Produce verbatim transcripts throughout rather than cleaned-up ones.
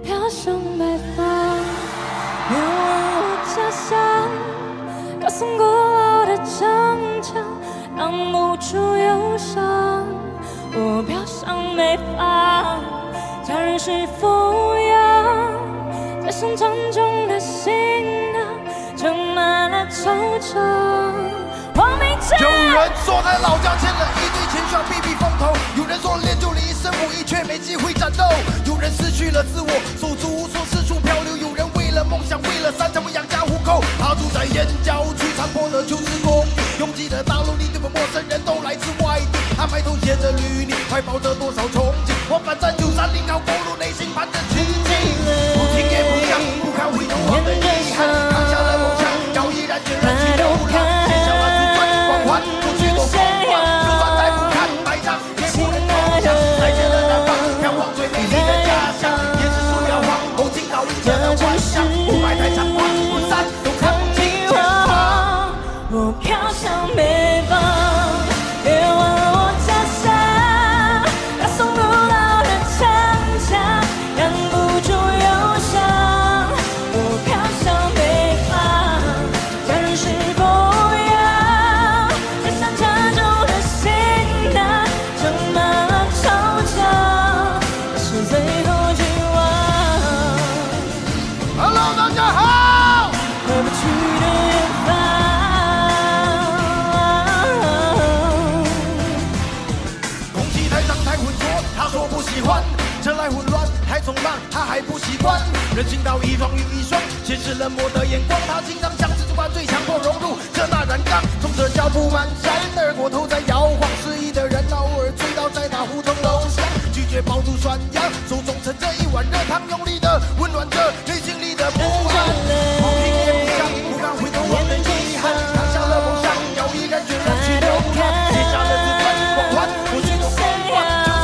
飘向北方。别问我家乡，高耸古老的城墙，挡不住忧伤。我飘向北方，家人是否养？在生产中的行囊，盛满了惆怅。黄明志， 有人说在老家欠了一堆钱，需要避避风头；有人说练就了一身武艺，却没机会战斗；有人失去了自我，手足无措，四处漂流；有人为了梦想，为了山才会养家糊口。他住在燕郊区残破的旧时公寓，拥挤的大楼里，对面陌生人都来自外地。他埋头写着履历，怀抱着多少憧憬，往返在九三零号公路，内心盼着奇迹。不听也不想，不看回头望的遗憾，扛下了梦想，要毅然决然去流浪，写下了自尊光环，不去多风光，就算再不堪百丈，也不能投降。再见了南方，飘往最美丽的家乡，也是树摇晃，后劲高一切的幻想，雾霾太猖狂，不散都看不清前方。 我飘向北方，别问我家乡，高耸古老的城墙，挡不住忧伤。我飘向北方，家人是否养？在山茶中的行囊，盛满了惆怅，这是最后绝望。 Hello， 大家好。 回不去的远方。 他说不喜欢，车来混乱，太匆忙，他还不习惯。人行道一双与一双，现实冷漠的眼光，他经常像是主管最强迫融入这大染缸。从这脚步蹒跚而过，头在摇晃，失意的人偶尔醉倒在那胡同楼下，拒绝爆竹涮羊，手中盛着一碗热汤，用力的温暖着内心里的不安。不听也不想，不敢回头望的遗憾，扛下了梦想，要毅然决然去流浪，写下了自尊光环，不去多风光。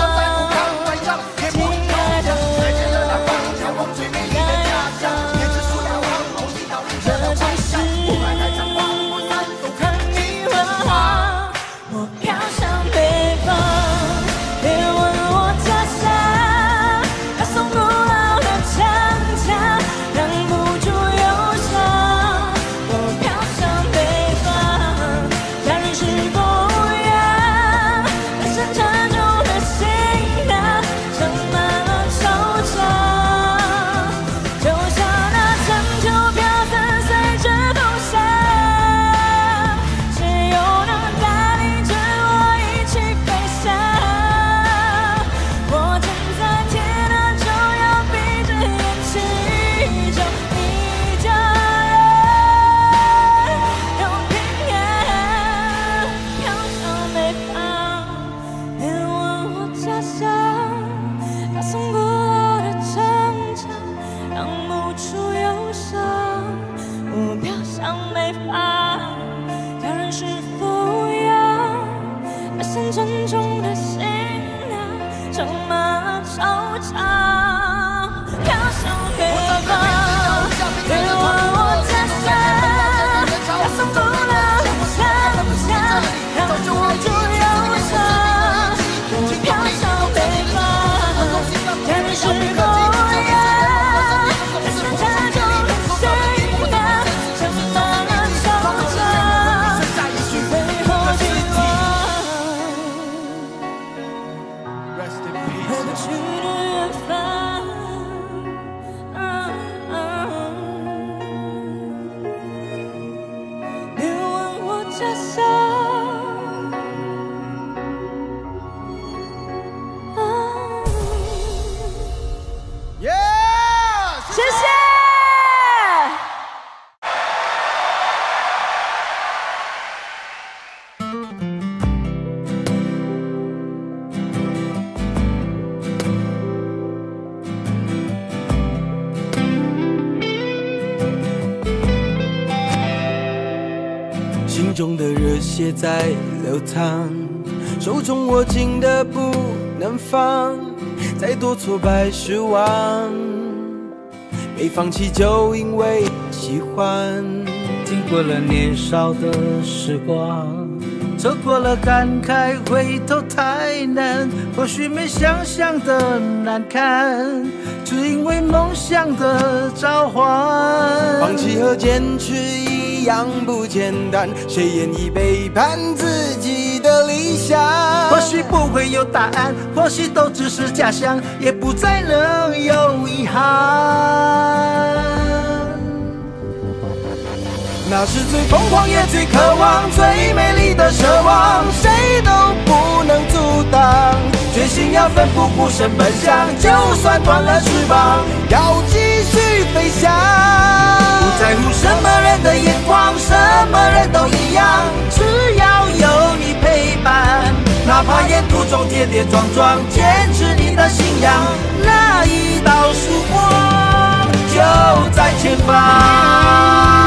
心中的热血在流淌，手中握紧的不能放，再多挫败失望，没放弃就因为喜欢。 经过了年少的时光， 走过了感慨，回头太难，或许没想象的难看，只因为梦想的召唤。 放弃和坚持一样不简单，谁愿意背叛自己的理想？ 或许不会有答案，或许都只是假象，也不再能有遗憾。 那是最疯狂也最渴望，最美丽的奢望，谁都不能阻挡。决心要奋不顾身奔向，就算断了翅膀，要继续飞翔。 不在乎什么人的眼光，什么人都一样，只要有你陪伴。哪怕沿途中跌跌撞撞，坚持你的信仰，那一道曙光就在前方。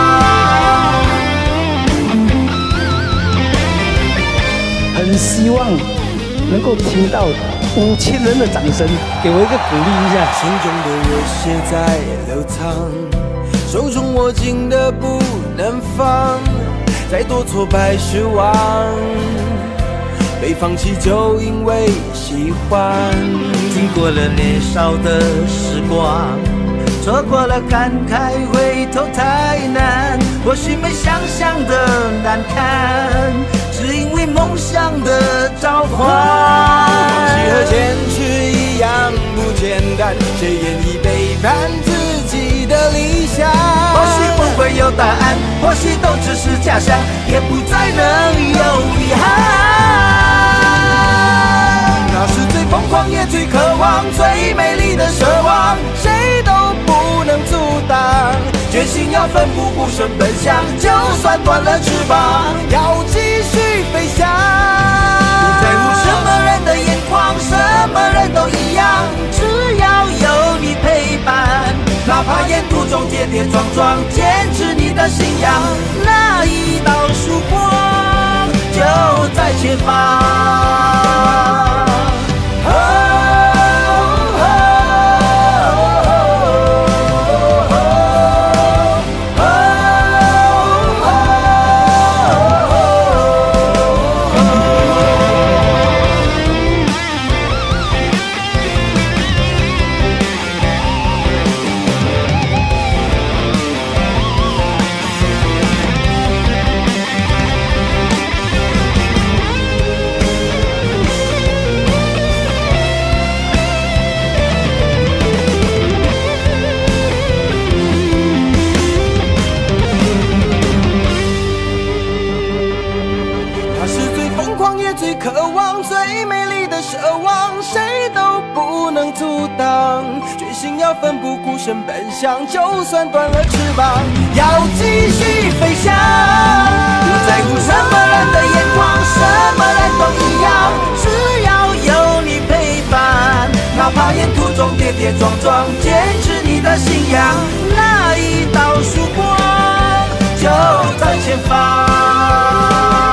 很希望能够听到五千人的掌声，给我一个鼓励一下。 心中的热血在流淌，手中握紧的不能放，再多挫败失望，被放弃就因为喜欢。 经过了年少的时光，错过了感慨，回头太难，或许没想象的难看，只因为梦想的召唤。 放弃和坚持一样不简单，谁愿意背叛自己的理想？ 或许不会有答案，或许都只是假象，也不再能有遗憾。 那是最疯狂也最渴望，最美丽的奢望，谁都不能阻挡。决心要奋不顾身奔向，就算断了翅膀，要继续飞翔。 不在乎什么人的眼光，什么人都一样，只要有你陪伴。哪怕沿途中跌跌撞撞，坚持你的信仰，那一道曙光就在前方。 奋不顾身奔向，就算断了翅膀，要继续飞翔。 不在乎什么人的眼光，什么人都一样，只要有你陪伴。哪怕沿途中跌跌撞撞，坚持你的信仰，那一道曙光就在前方。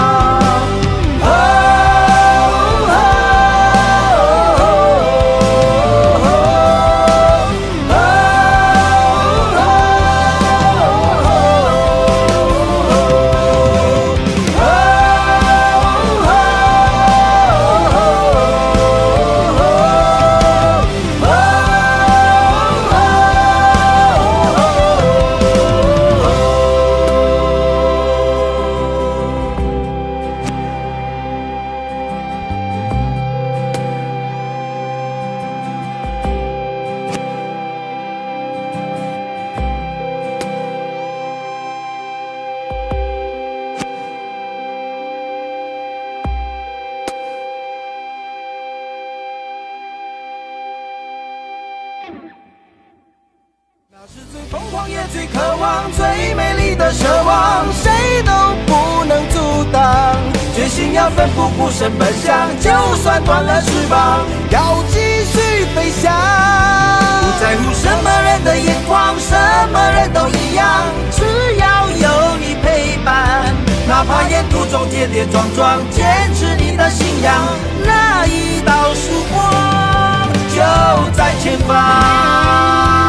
最渴望，最美丽的奢望，谁都不能阻挡。决心要奋不顾身奔向，就算断了翅膀，要继续飞翔。 不在乎什么人的眼光，什么人都一样，只要有你陪伴。哪怕沿途中跌跌撞撞，坚持你的信仰，那一道曙光就在前方。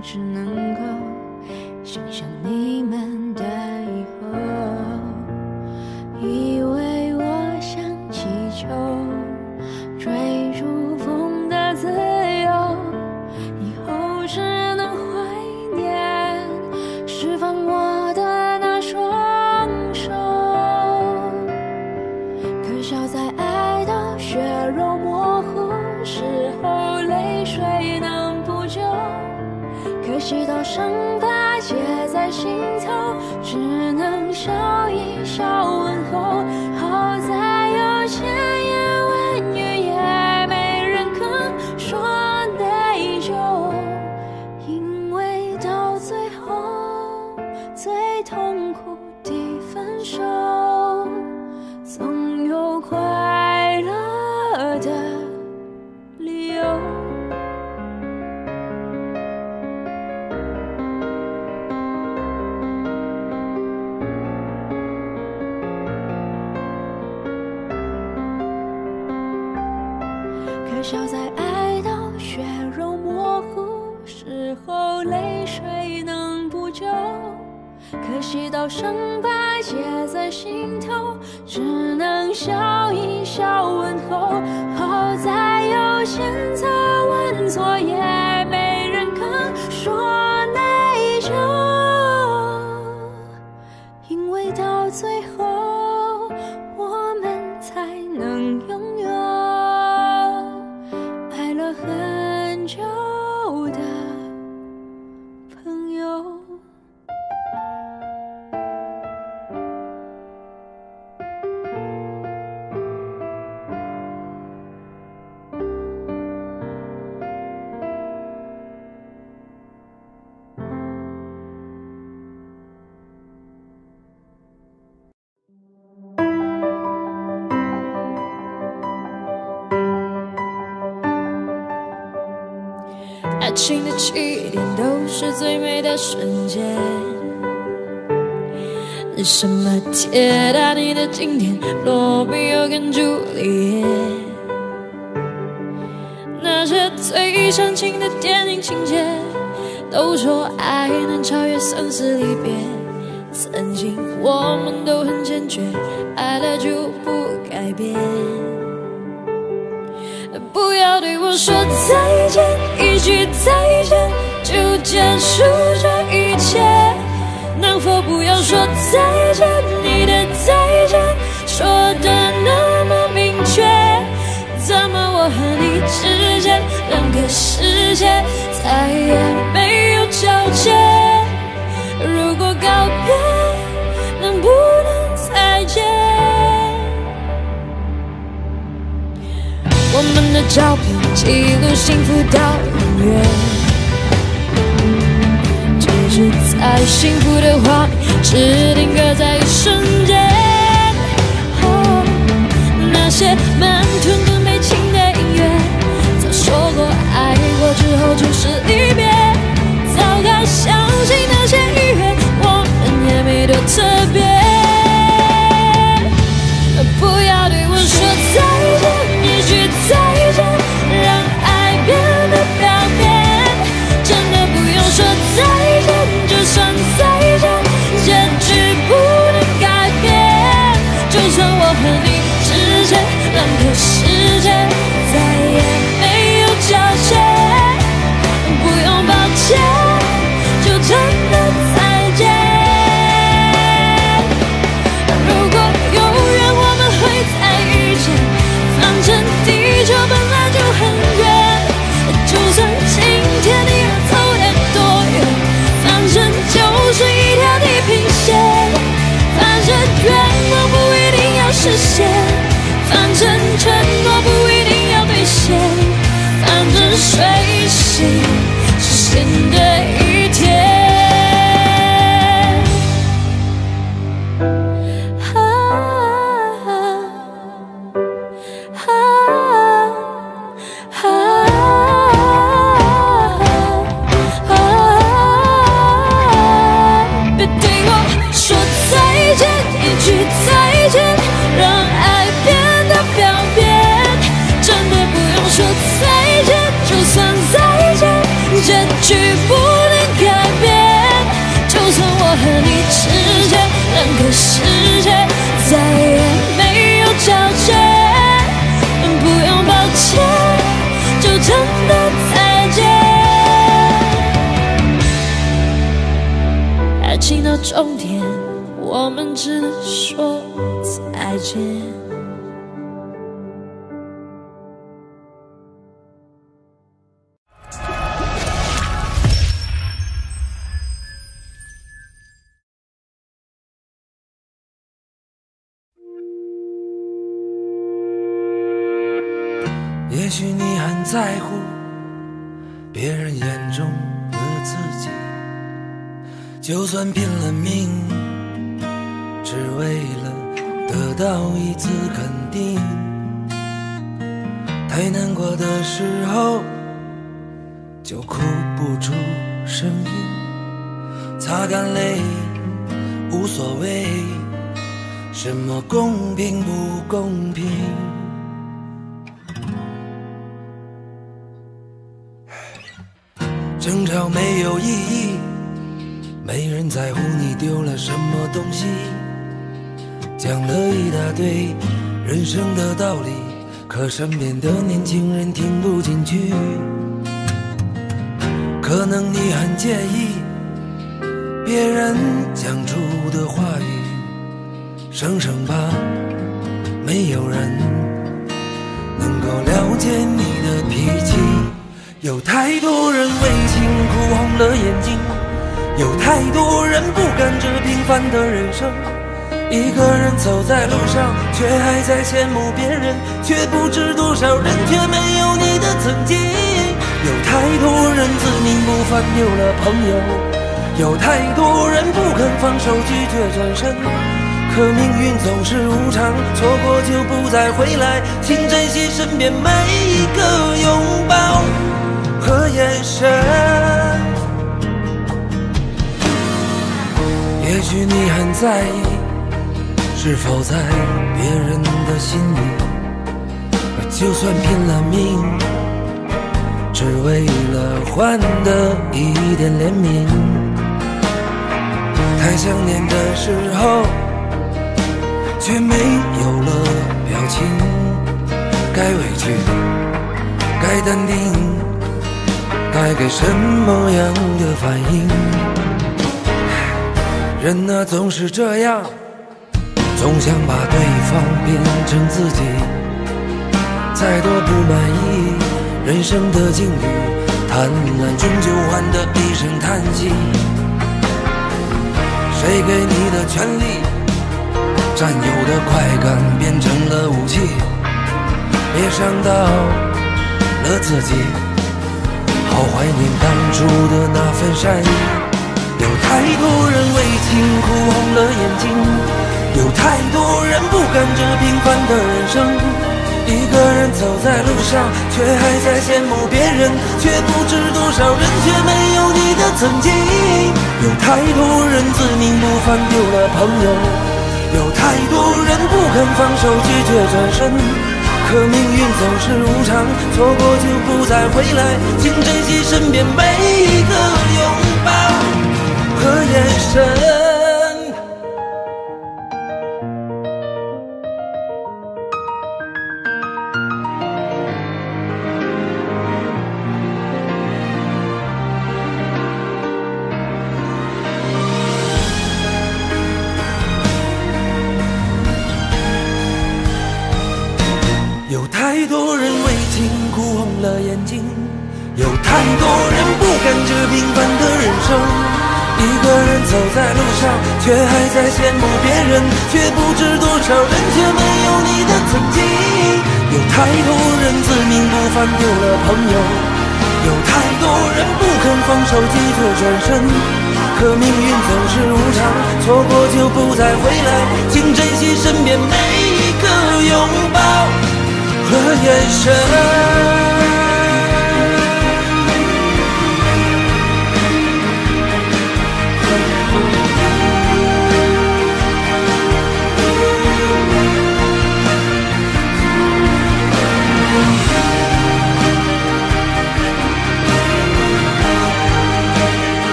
只能够想象你们的以后。以为我像气球，追逐风的自由，以后只能怀念释放我的那双手。可笑在爱到血肉模糊时候，泪水能补救，可惜到伤疤结在心头，只能笑一笑问候。好在有千言万语也没人肯说内疚，因为到最后最痛苦的分手，总有快乐的理由。可笑在爱到血肉模糊时候，泪水能补救，可惜到伤疤结在心头，只能笑一笑问候。好在有千错万错也没人肯说内疚，因为到最后我们才能拥有爱了很久的朋友。爱情的起点都是最美的瞬间，什么铁达尼的经典，罗密欧跟朱丽叶，那些最煽情的电影情节，都说爱能超越生死离别。曾经我们都很坚决，爱了就不改变。不要对我说再见，一句再见就结束这一切。能否不要说再见，你的再见说的那么明确，怎么我和你之间两个世界再也没有交接。如果告别能不能再见，我们的照片记录幸福到永远，只是在幸福的画面只定格在一瞬间。哦，那些慢吞吞悲情的音乐，早说过爱过之后就是离别。早该相信那些愉悦，我们也没多特别。不要对我说再见，一句再见让爱变得表面。真的不用说再见，就算再见，结局不能改变。就算我和你之间两个世界再也没有交接，不用抱歉，就真的再见。如果有缘我们会再遇见，反正地球本来就很远，就算今天你要走得多远，反正就是一条地平线。反正愿望不一定要实现，反正承诺不一定要兑现，反正随时是新的一天。别对我说再见，一句再见让爱变得表面。真的不用说再见，就算再见，结局不能的世界再也没有交界，不用抱歉，就真的再见。爱情到终点，我们只能说再见。 也许你很在乎别人眼中的自己，就算拼了命，只为了得到一次肯定。太难过的时候，就哭不出声音，擦干泪，无所谓什么公平不公平。争吵没有意义，没人在乎你丢了什么东西，讲了一大堆人生的道理，可身边的年轻人听不进去。可能你很介意别人讲出的话语，生生怕没有人能够了解你的脾气。有太多人为情哭红了眼睛，有太多人不甘这平凡的人生。一个人走在路上，却还在羡慕别人，却不知多少人却没有你的曾经。有太多人自命不凡丢了朋友，有太多人不肯放手拒绝转身。可命运总是无常，错过就不再回来，请珍惜身边每一个拥抱和眼神。也许你很在意是否在别人的心里，就算拼了命，只为了换得一点怜悯。太想念的时候，却没有了表情，该委屈，该淡定，该给什么样的反应？人啊，总是这样，总想把对方变成自己。再多不满意人生的境遇，贪婪终究换得一声叹息。谁给你的权利，占有的快感变成了武器，别伤到了自己。好怀念当初的那份善意。有太多人为情哭红了眼睛，有太多人不甘这平凡的人生。一个人走在路上，却还在羡慕别人，却不知多少人却没有你的曾经。有太多人自命不凡丢了朋友，有太多人不肯放手拒绝转身。可命运总是无常，错过就不再回来，请珍惜身边每一个拥抱和眼神。有太多人为情哭红了眼睛，有太多人不甘这平凡的人生。一个人走在路上，却还在羡慕别人，却不知多少人却没有你的曾经。有太多人自命不凡丢了朋友，有太多人不肯放手拒绝转身。可命运总是无常，错过就不再回来，请珍惜身边每一个拥抱和眼神。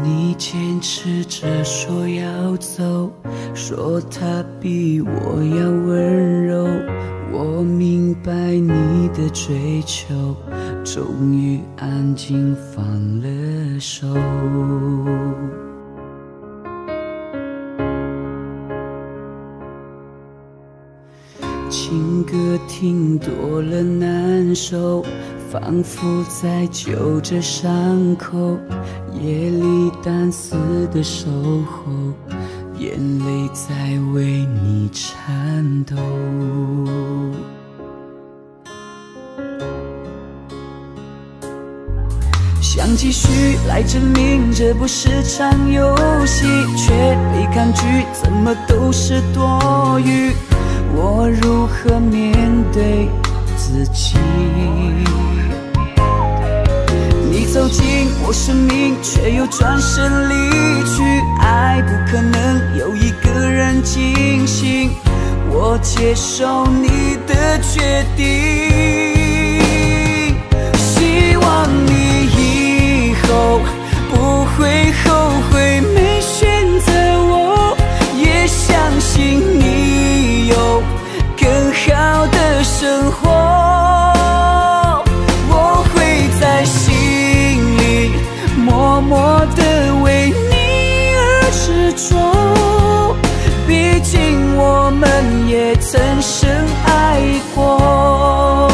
你坚持着说要走，说他比我要温柔。我明白你的追求，终于安静放了手。情歌听多了难受，仿佛在揪着伤口，夜里单丝的守候，眼泪在为你颤抖。想继续来证明这不是场游戏，却被抗拒，怎么都是多余。我如何面对自己？你走进我生命，却又转身离去。爱不可能有一个人进行，我接受你的决定。希望你以后不会后悔没选择我，也相信你有更好的生活。我会在心里默默地为你而执着，毕竟我们也曾深爱过。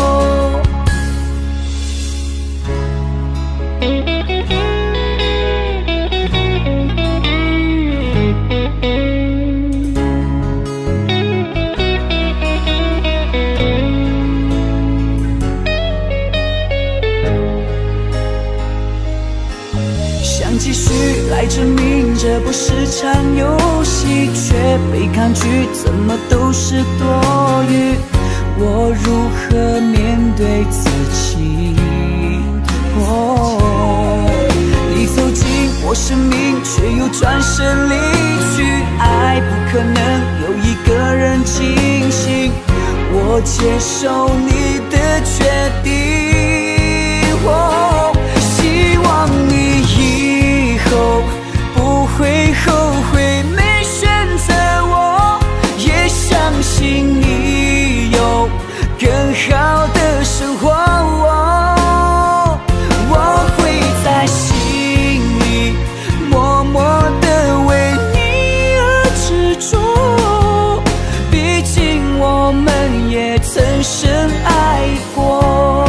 继续来证明这不是场游戏，却被抗拒，怎么都是多余。我如何面对自己？哦，你走进我生命，却又转身离去。爱不可能有一个人进行，我接受你的决定。哦，希望你以后不会后悔没选择我，也相信你有更好的生活。我会在心里默默地为你而执着，毕竟我们也曾深爱过。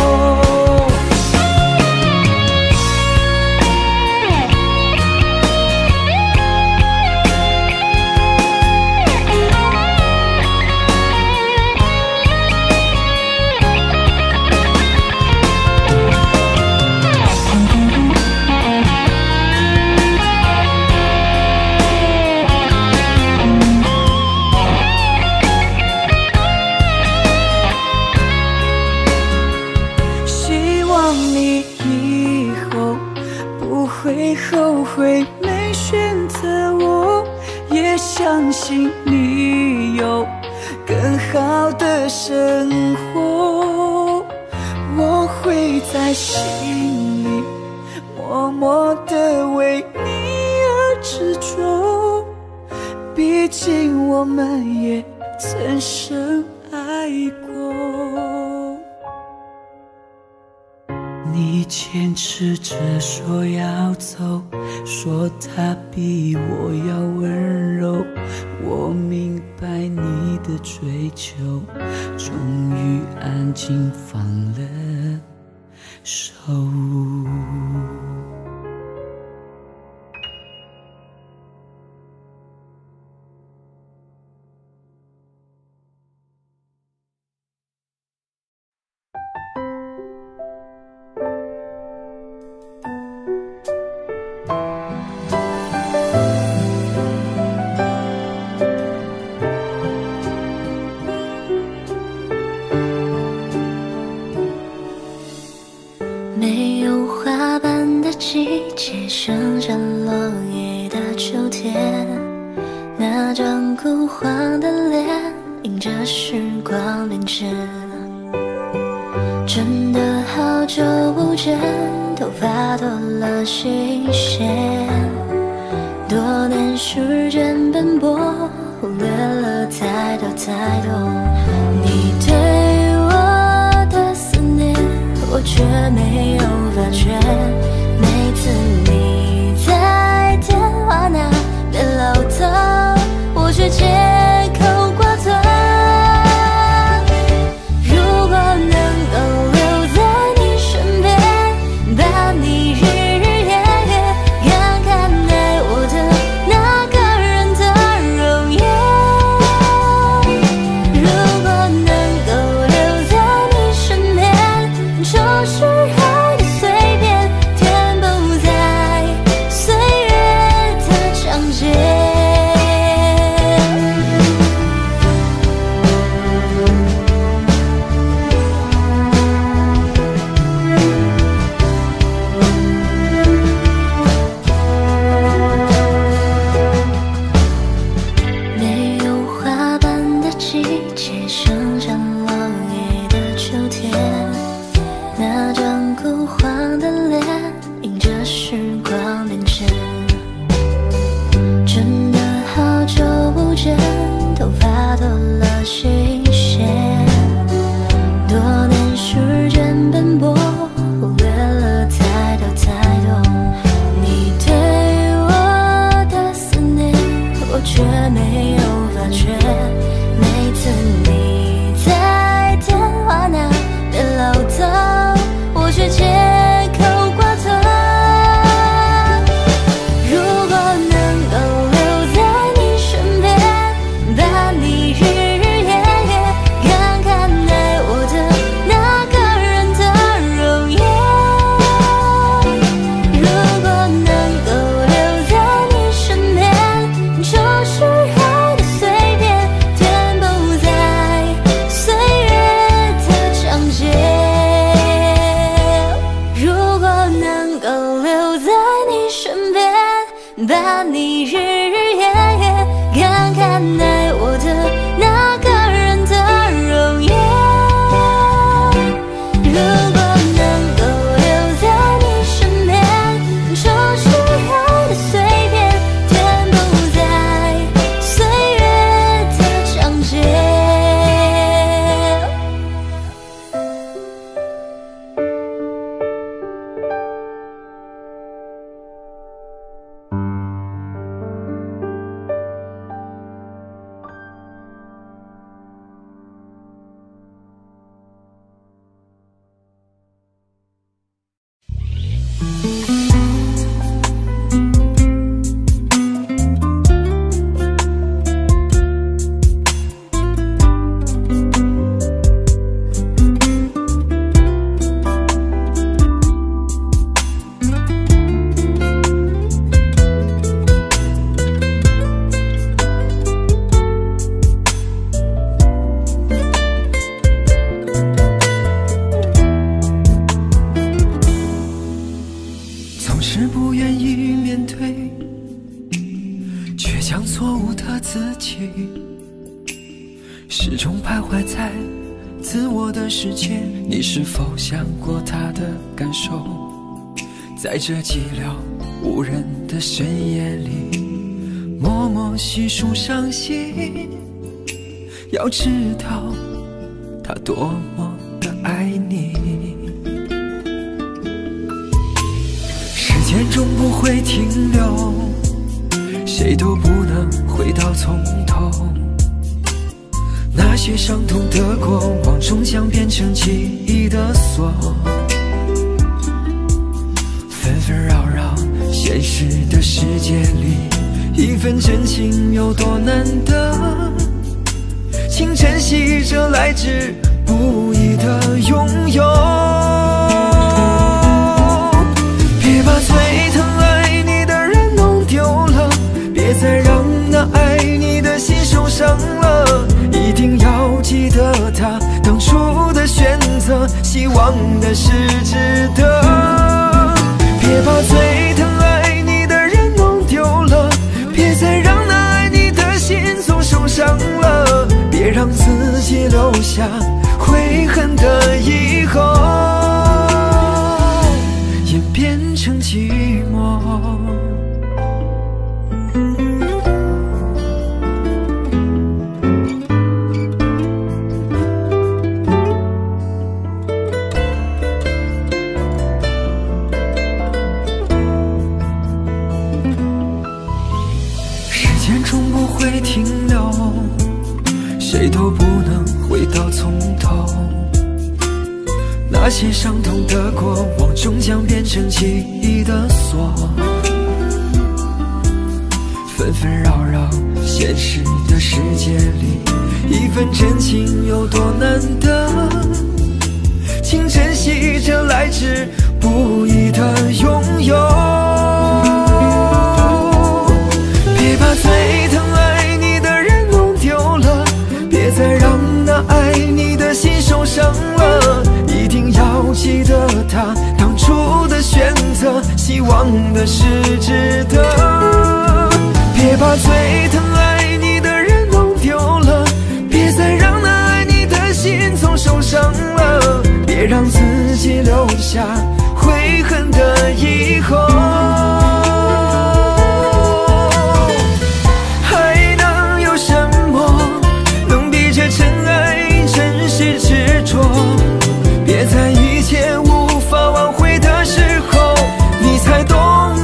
后悔没选择我，也相信你有更好的生活。我会在心里默默地为你而执着，毕竟我们也曾深爱过。你坚持着说要走，说他比我要温柔。我明白你的追求，终于安静放了手。 没有花瓣的季节，剩下落叶的秋天，那张枯黄的脸，迎着时光变迁。 真的好久不见，头发多了新鲜。多年时间奔波，忽略了太多太多。你对我的思念，我却没有发觉。每次你在电话那边唠叨，我却借口挂断。如果能够留在你身边，把你日日夜夜看看爱我的那个人的容颜。如果能够留在你身边，就是爱的随便，填补在岁月的章节。没有花瓣的季节，剩下落叶的秋天。那张枯黄的脸，迎着时光变迁。真的好久不见，头发多了新鲜。多年时间奔波，忽略了太多太多。你对我的思念，我却没有发觉。每次你在电话那边唠叨，我却借口挂断。如果能够留在你身边，把你日日夜夜看看爱我的那个人的容颜。如果能够留在你身边，就是爱的随便，填补在岁月的章节。如果能够留在你身边，把你日日夜夜看看爱我的那个人的容颜。如果能够留在你身边，就是爱的随便，填补在岁月的章节。 总是不愿意面对，倔强错误的自己，始终徘徊在自我的世界。你是否想过他的感受？在这寂寥无人的深夜里，默默细数伤心。要知道他多么的爱你，时间终不会停留，谁都不能回到从头。那些伤痛的过往终将变成记忆的锁，纷纷扰扰现实的世界里，一份真情有多难得，请珍惜这来之不易的拥有。别把最疼爱你的人弄丢了，别再让那爱你的心受伤了。一定要记得他当初的选择，希望的是值得。别把最疼爱你的人弄丢了，别再让那爱你的心总受伤了。别让自己留下悔恨的以后。 停留，谁都不能回到从头。那些伤痛的过往，终将变成记忆的锁。纷纷扰扰，现实的世界里，一份真情有多难得？请珍惜这来之不易的拥有。别把最疼爱你的人弄丢了，别再让那爱你的心受伤了。一定要记得他当初的选择，希望的是值得。别把最疼爱你的人弄丢了，别再让那爱你的心总受伤了。别让自己留下悔恨的以后。还能有什么能比这真爱真实执着？别在一切无法挽回的时候，你才懂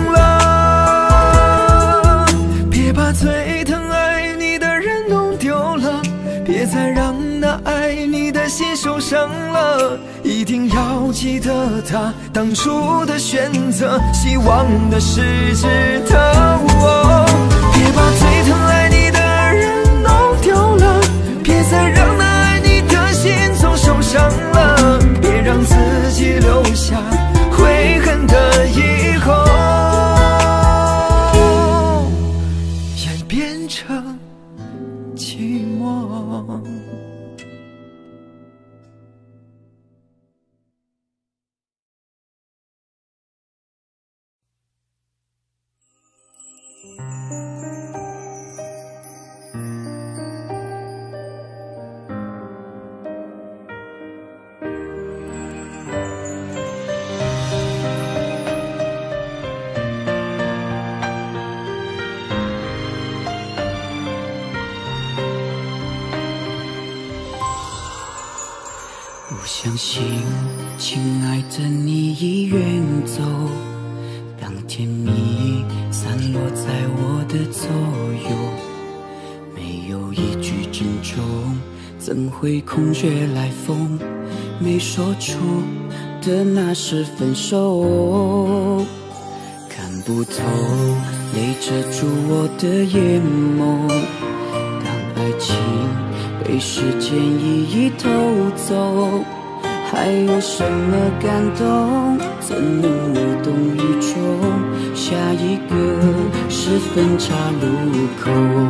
了。别把最疼爱你的人弄丢了，别再让那爱你的心受伤了。一定要记得他当初的选择，希望的是值得。哦，别把最疼爱你的人弄丢了，别再让那爱你的心总受伤了。别让自己留下悔恨的以后，演变成寂寞。 不相信，亲爱的你已远走，当甜蜜散落在我的左右，没有一句珍重，怎会空穴来风？没说出的那是分手，看不透，泪遮住我的眼眸。当爱情被时间一一偷走，还有什么感动？怎能无动于衷？下一个是分岔路口，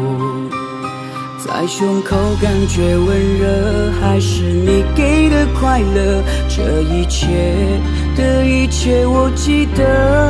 在胸口感觉温热，还是你给的快乐？这一切的一切我记得，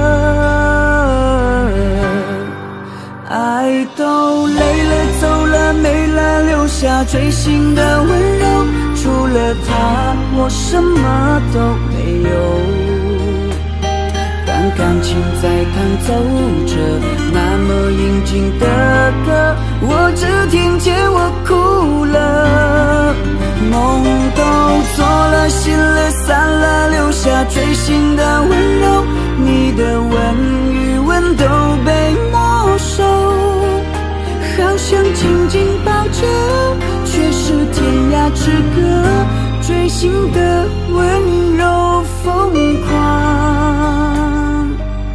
爱都累了走了没了，留下锥心的温柔，除了他我什么都没有。当感情在弹奏着那么应景的歌，我只听见我哭了。梦都做了，心了散了，留下锥心的温柔，你的吻与吻都被没收，好想紧紧抱着，却是天涯之隔，锥心的温柔疯狂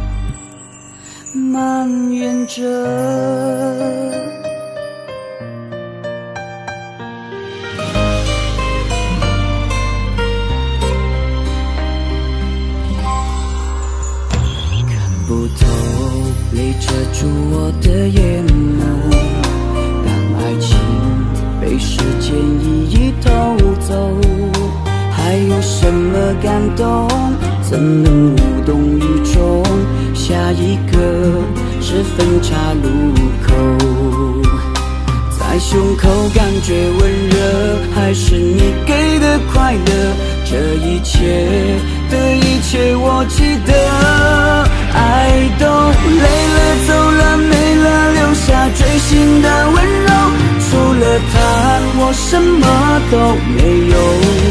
蔓延着。不透，泪遮住我的眼眸。当爱情被时间一一偷走，还有什么感动？怎能无动于衷？下一个是分岔路口，在胸口感觉温热，还是你给的快乐？这一切的一切我记得。爱都累了走了没了，留下锥心的温柔，除了他我什么都没有。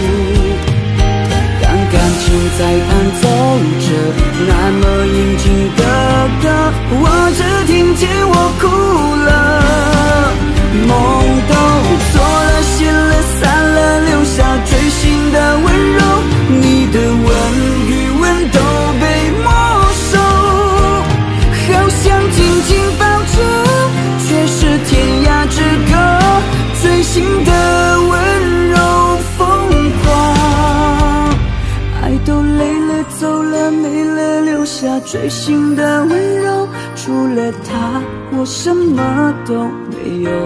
当感情在弹奏着那么应景的歌，我只听见我哭了。 梦都做了谢了散了，留下锥心的温柔，你的吻与吻都被没收，好想紧紧抱住，却是天涯之隔，锥心的温柔疯狂，爱都累了走了没了，留下锥心的温柔，除了他我什么都没有。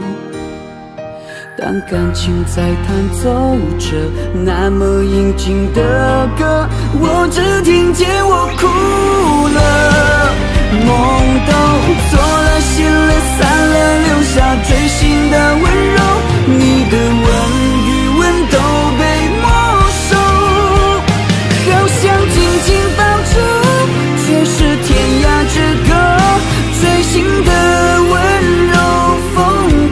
当感情在弹奏着那么应景的歌，我只听见我哭了。梦都做了谢了散了，留下锥心的温柔，你的吻与吻都被没收，好想紧紧抱住，却是天涯之隔，锥心的温柔疯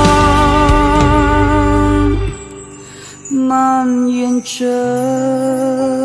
狂蔓延着。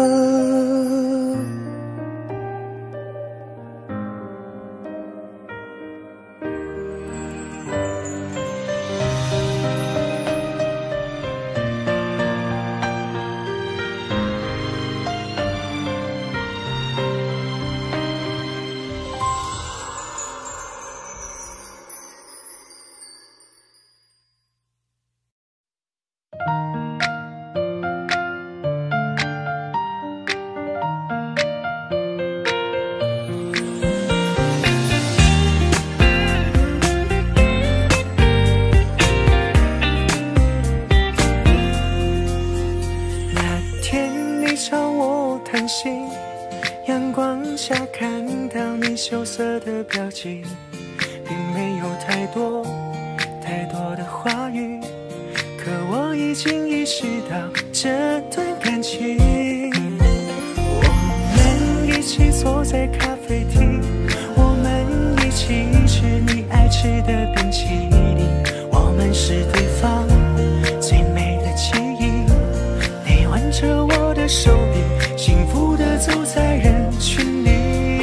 阳光下看到你羞涩的表情，并没有太多太多的话语，可我已经意识到这段感情。我们一起坐在咖啡厅，我们一起吃你爱吃的冰淇淋，我们是对方最美的记忆。你挽着我的手臂，幸福地走在人群里。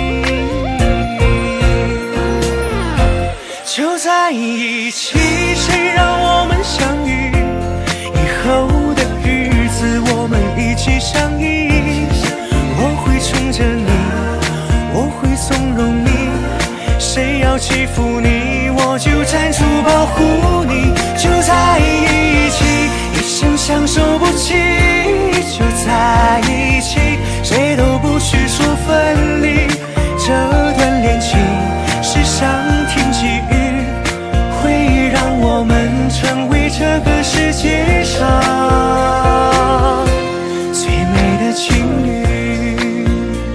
就在一起，谁让我们相遇？以后的日子我们一起相依。我会宠着你，我会纵容你，谁要欺负你，我就站出保护你。就在一起，一生相守不弃。就在一起，谁都不许说分离。这段恋情是上天给予，会让我们成为这个世界上最美的情侣。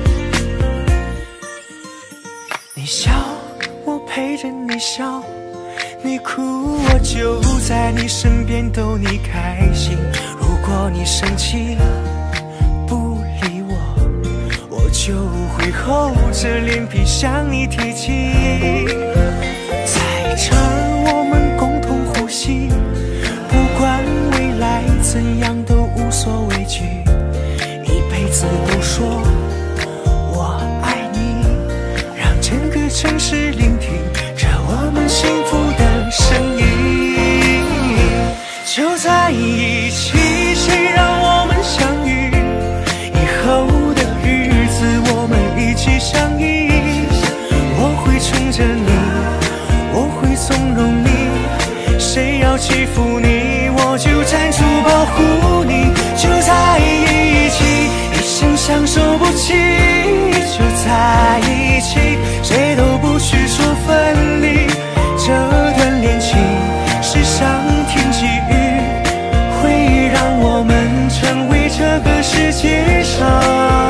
你笑，我陪着你笑，你哭，我就在你身边逗你开心。如果你生气不理我，我就会厚着脸皮向你提起。在这儿我们共同呼吸，不管未来怎样都无所畏惧，一辈子都说我爱你，让整个城市聆听着我们幸福的声音。就在一起，谁让我们相遇？以后的日子我们一起相依。我会宠着你，我会纵容你，谁要欺负你，我就站出保护你。就在一起，一生相守不弃。就在一起，谁都不许说分离。这段恋情是上天给予，会让我们成为这个世界上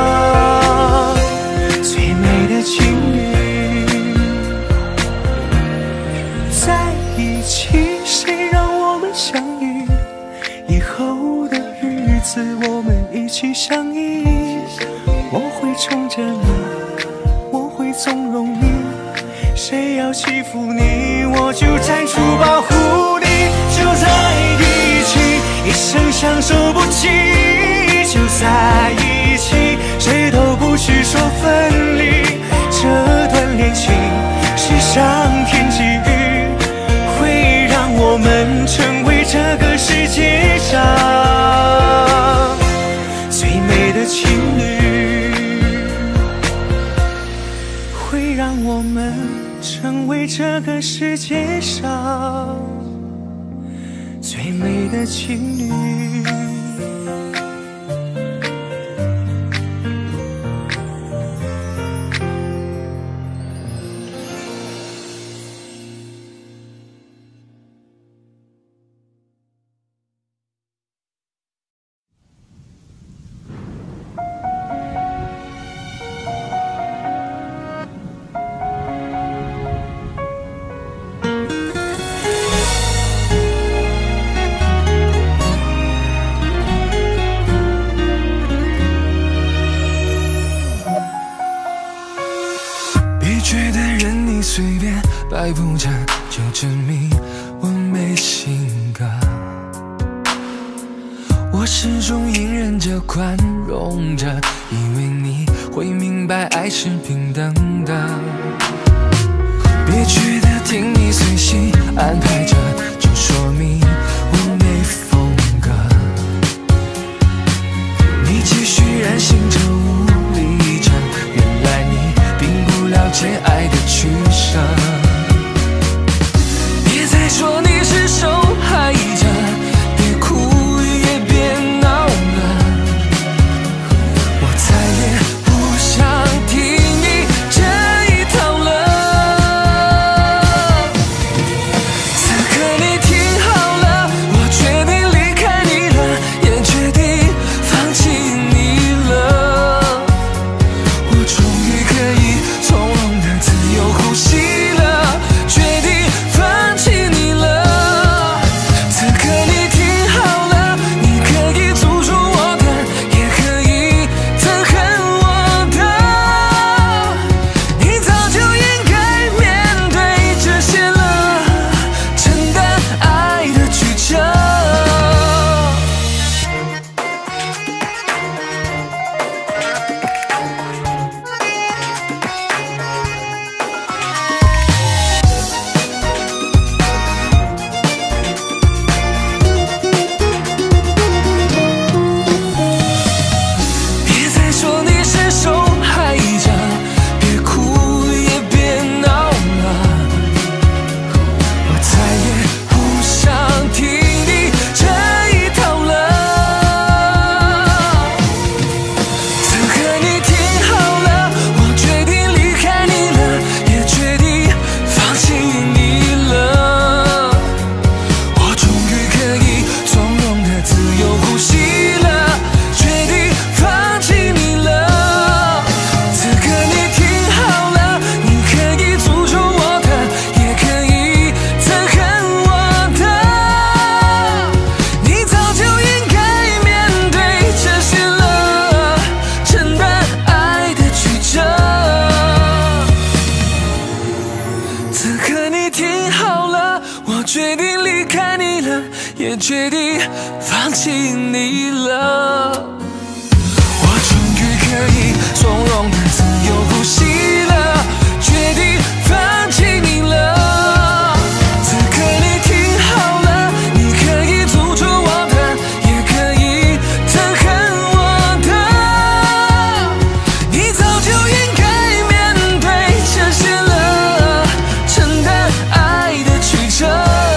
最美的情侣。在一起，谁让我们相遇？以后的日子我们一起相依。我会宠着你，我会纵容你，谁要欺负你，我就站出保护你。就在一起，一生相守不弃。就在一起，谁都不许说分离。这段恋情是上天给予，会让我这个世界上最美的情侣。 摆布着就证明我没性格，我始终隐忍着宽容着，以为你会明白爱是平等的。别觉得听你随心安排着就说明我没风格，你继续任性着无理着，原来你并不了解爱的取舍。说你是受害者，别哭也别闹了，我再也不想听你这一套了。此刻你听好了，我决定离开你了，也决定放弃你了，我终于可以从容的自由呼吸了，决定放弃你。决定离开你了，也决定放弃你了，我终于可以从容的自由呼吸了，决定放弃你了。此刻你听好了，你可以诅咒我的，也可以憎恨我的，你早就应该面对这些了，承担爱的曲折。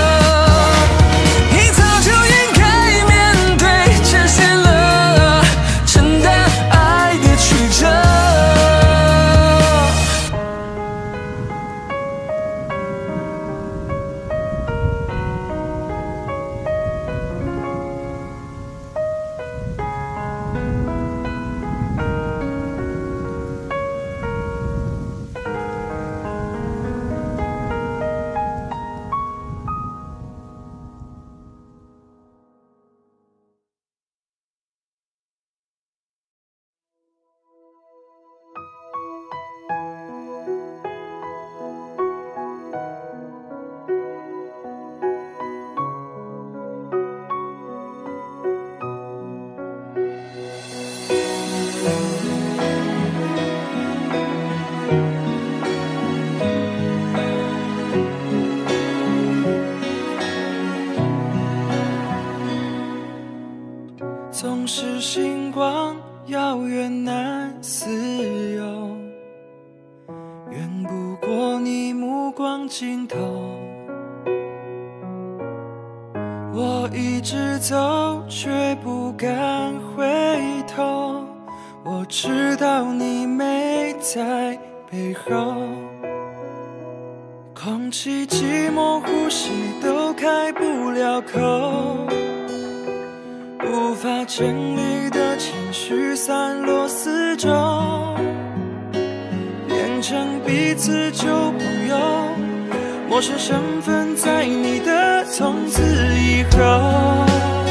总是星光遥远难自由，远不过你目光望尽头。我一直走，却不敢回头。我知道你没在背后，空气寂寞，呼吸都开不了口，无法整理的情绪散落四周，变成彼此旧朋友，陌生身份在你的从此以后。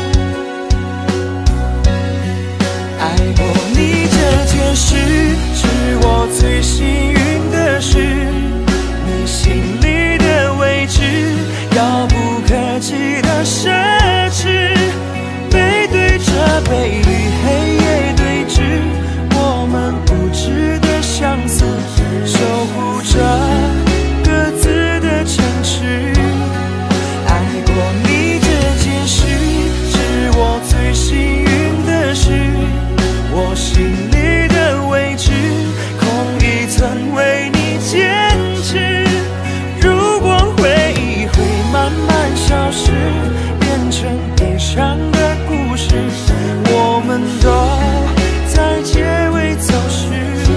爱过你这件事是我最幸运的事，你心里的位置遥不可及的奢侈，背对着背与黑夜对峙，我们不值得相似，守护着各自的城池。爱过你这件事是我最幸运的事，我心里的位置空一层为你坚持，如果回忆会慢慢消失，变成悲伤的故事，我们都在结尾走时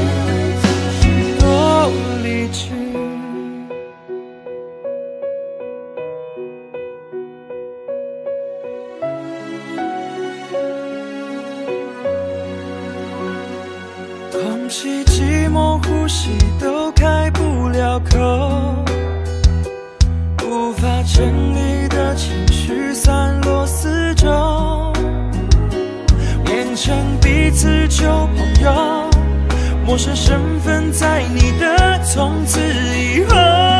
多理智。空气寂寞，呼吸都开不了口，无法整理的情绪散落四周，变成彼此旧朋友，陌生身份在你的从此以后。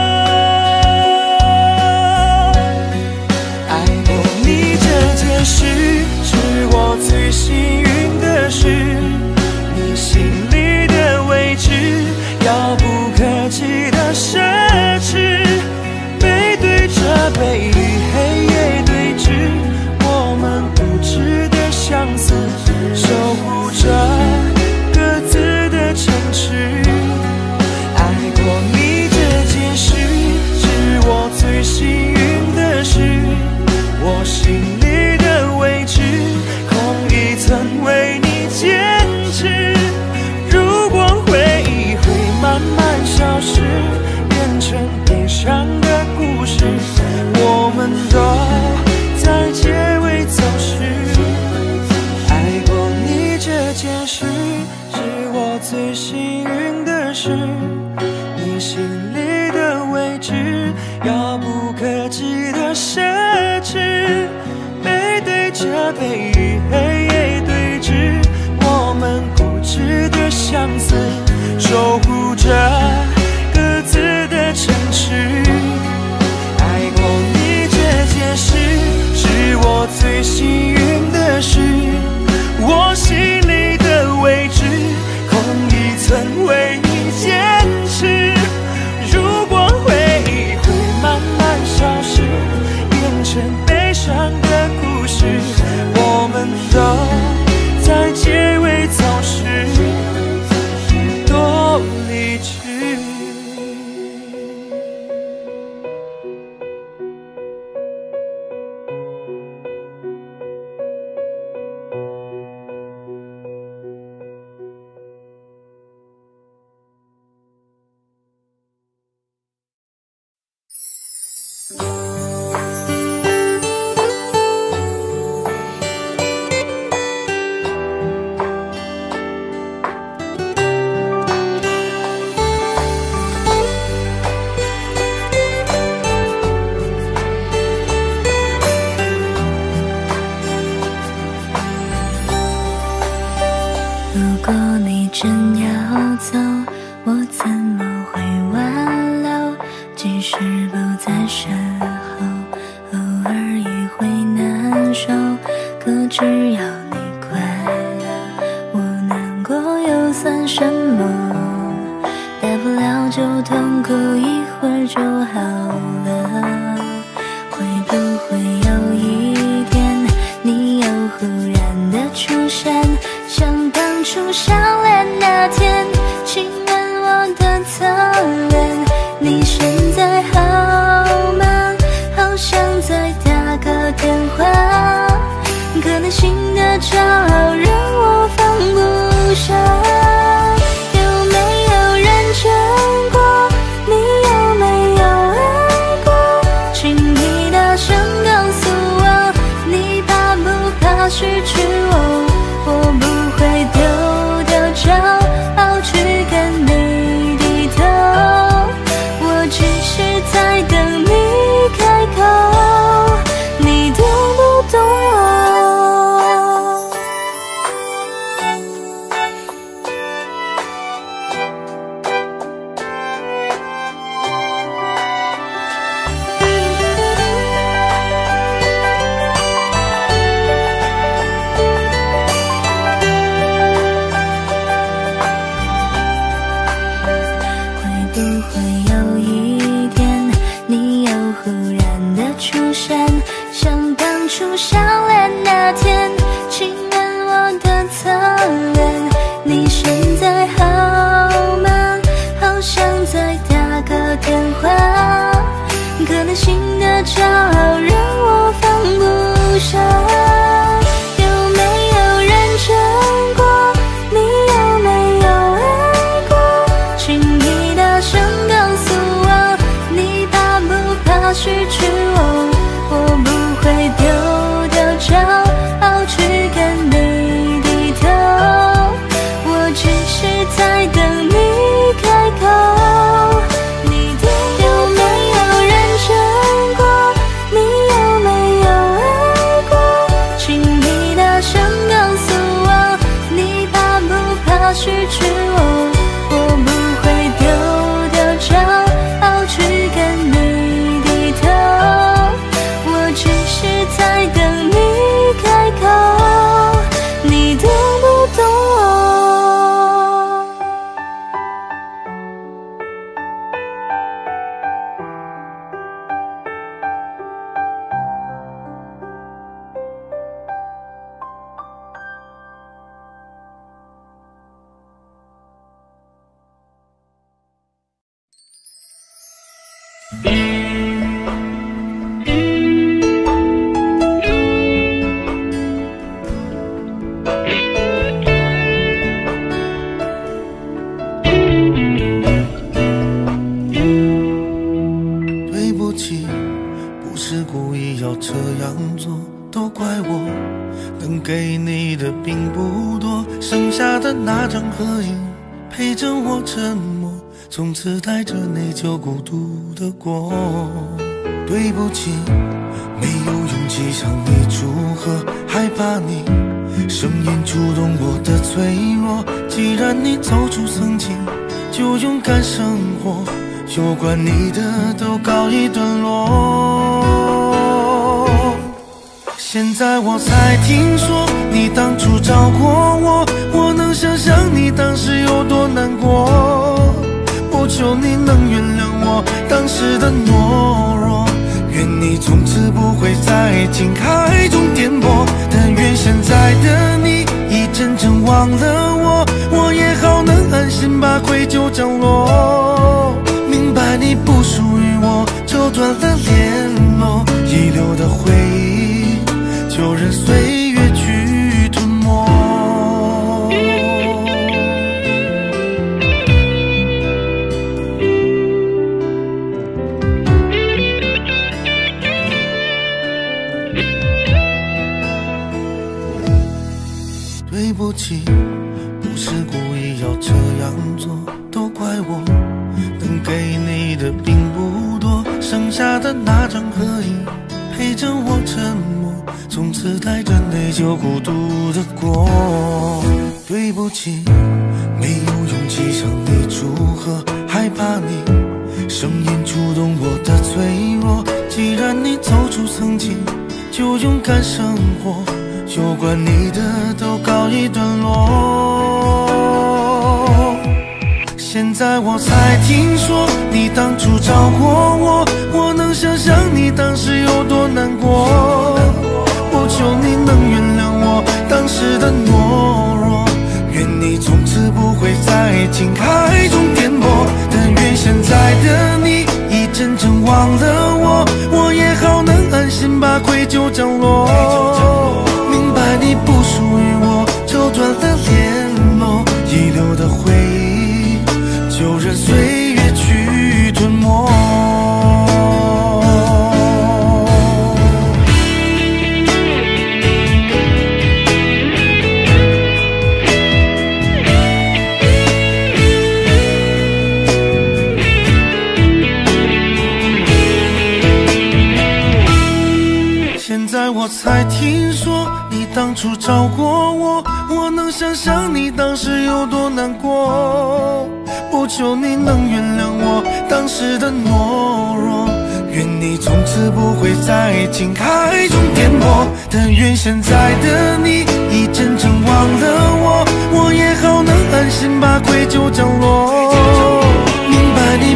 爱过你这件事是我最幸运的事，你心里的位置遥不可及的奢侈，背对着背与黑夜对峙，我们不值得相似，守护着各自的城池。爱过你这件事是我最幸运的事，我心里的位置空一层为你坚持，如果回忆会慢慢消失，变成悲伤的故事，我们都在结尾走时。爱过你这件事是我最幸运的事，你心里的位置遥不可及的奢侈，背对着背与黑夜对峙，我们不值得相似，守护着各自的城池。爱过你这件事是我最幸运的事，我心里的位置空一层为你坚持，如果回忆会慢慢消失，变成悲伤的故事，我们都在结尾走时多理智。 你现在还不会有一天你又忽然的出现，像当初相恋那天亲吻我的侧脸。你现在好吗？好想再打个电话，可能新的骄傲让我放不下。有没有认真过？你有没有爱过？请你大声告诉我，你怕不怕失去我？我不会丢掉骄傲去跟你低头，我只是在等你开口。你的有没有认真过？你有没有爱过？请你大声告诉我，你怕不怕失去我？我不会丢掉骄傲去跟你低头，我只是在等你开口。你懂不懂我？ 对不起，不是故意要这样做，都怪我，能给你的并不多，剩下的那张合影陪着我沉默，从此带着内疚孤独的过。对不起，没有勇气向你祝贺，害怕你声音触动我的脆弱。既然你走出曾经，就勇敢生活，有关你的都告一段落。现在我才听说你当初找过我，我能想象你当时有多难过。不求你能原谅我当时的懦弱，愿你从此不会在情海中颠簸。但愿现在的你已真正忘了我，我也好能安心把愧疚降落。明白你不属于我，就断了联络，遗留的回忆就任岁月去吞没。对不起，不是故意要这样做，都怪我，能给你的并不多，剩下的那张合影陪着我沉默，从此带着内疚孤独的过。对不起，没有勇气向你祝贺，害怕你声音触动我的脆弱。既然你走出曾经，就勇敢生活，有关你的都告一段落。现在我才听说你当初找过我，我能想象你当时有多难过。不求你能原谅我当时的懦弱，愿你从此不会在情海中颠簸。但愿现在的你已真正忘了我，我也好能安心把愧疚降落。明白你不属于我，就断了联络，遗留的回忆就任岁月去吞没。现在我才听说你当初找过我，我能想象你当时有多难过。不求你能原谅我当时的懦弱，愿你从此不会在情海中颠簸。但愿现在的你已真正忘了我，我也好能安心把愧疚降落。明白你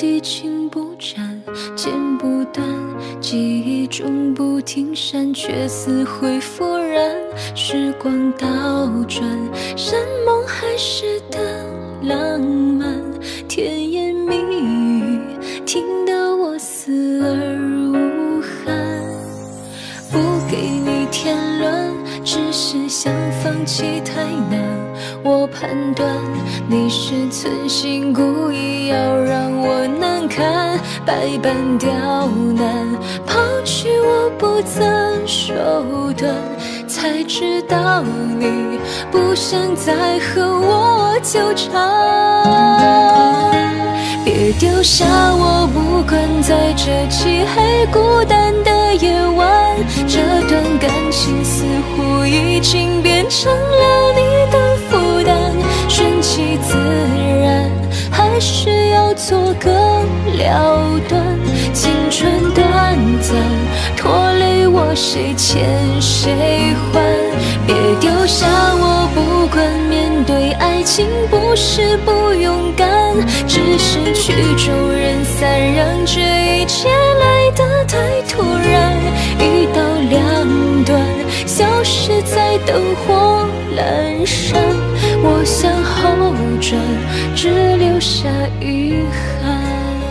地情不斩，剪不断，记忆中不停闪，却似会复燃。时光倒转，山盟海誓的浪漫，甜言蜜语听得我死而无憾。不给你添乱，只是想放弃太难。我判断你是存心故意要让我难堪，百般刁难，抛弃我不择手段，才知道你不想再和我纠缠。别丢下我，不管在这漆黑孤单的夜晚，这段感情似乎已经变成了你的负担，顺其自然，还是要做个了断。青春短暂，拖累我谁欠谁还？别丢下我，不管面对爱情不是不勇敢，只是曲终人散，让这一切来得太突然。一刀两断，消失在灯火阑珊，我向后转，只留下遗憾。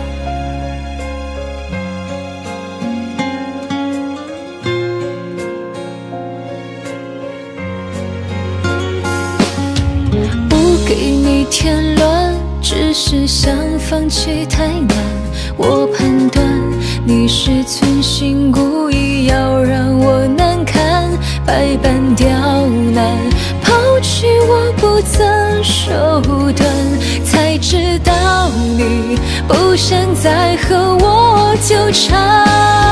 给你添乱，只是想放弃太难。我判断你是存心故意要让我难堪，百般刁难，抛弃我不择手段，才知道你不想再和我纠缠。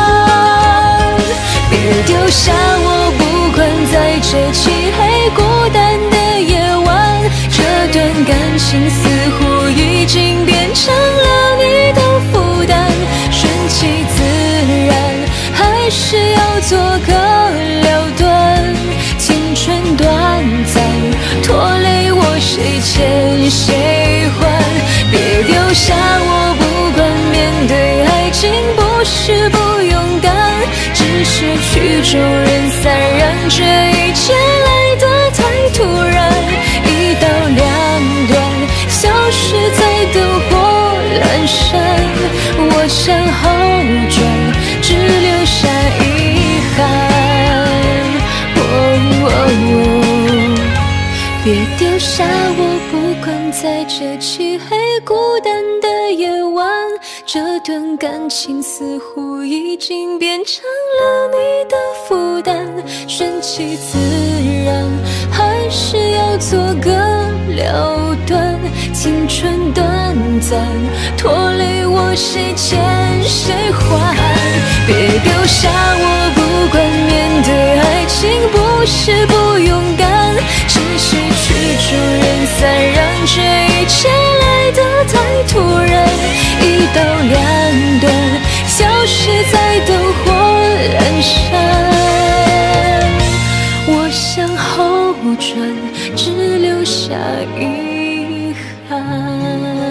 别丢下我，不管在这漆黑孤单的夜晚，这段感情似乎已经变成了你的负担，顺其自然，还是要做个了断。青春短暂，拖累我谁欠谁还？别丢下我，不管面对爱情不是不勇敢，只是曲终人散，让这一切来得太突然。一刀两断，消失在灯火阑珊，我向后转，只留下遗憾。哦哦哦，别丢下我，不管在这漆黑孤单的夜晚，这段感情似乎已经变成了你的负担，顺其自然，还是要做个了断。青春短暂，拖累我谁欠谁还？别丢下我，不管面对爱情不是不勇敢，只是曲终人散，让这一切来得太突然。一刀两断，消失在灯火阑珊，我向后转，只留下遗憾。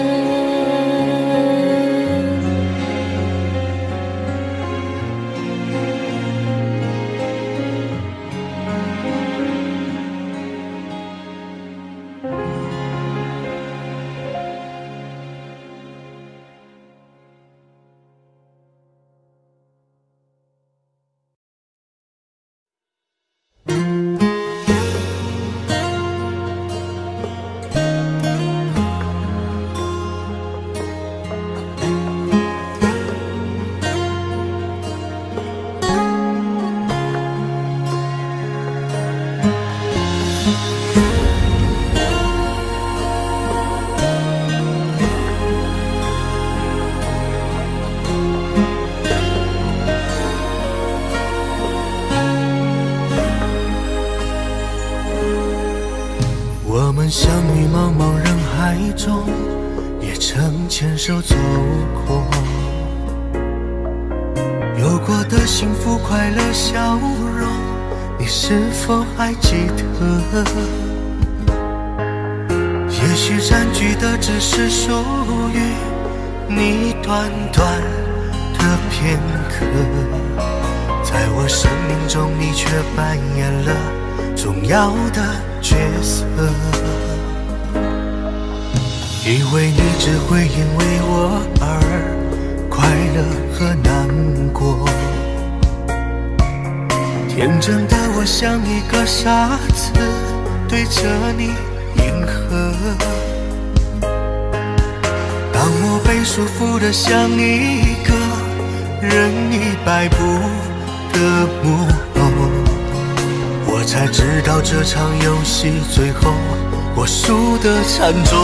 我们相遇茫茫人海中，也曾牵手走过，有过的幸福快乐笑容，你是否还记得？也许占据的只是属于你短短的片刻，在我生命中你却扮演了重要的角色。以为你只会因为我而快乐和难过，天真的我像一个傻子对着你迎合，当我被束缚的像一个任意摆布的木偶，我才知道这场游戏最后我输得惨重。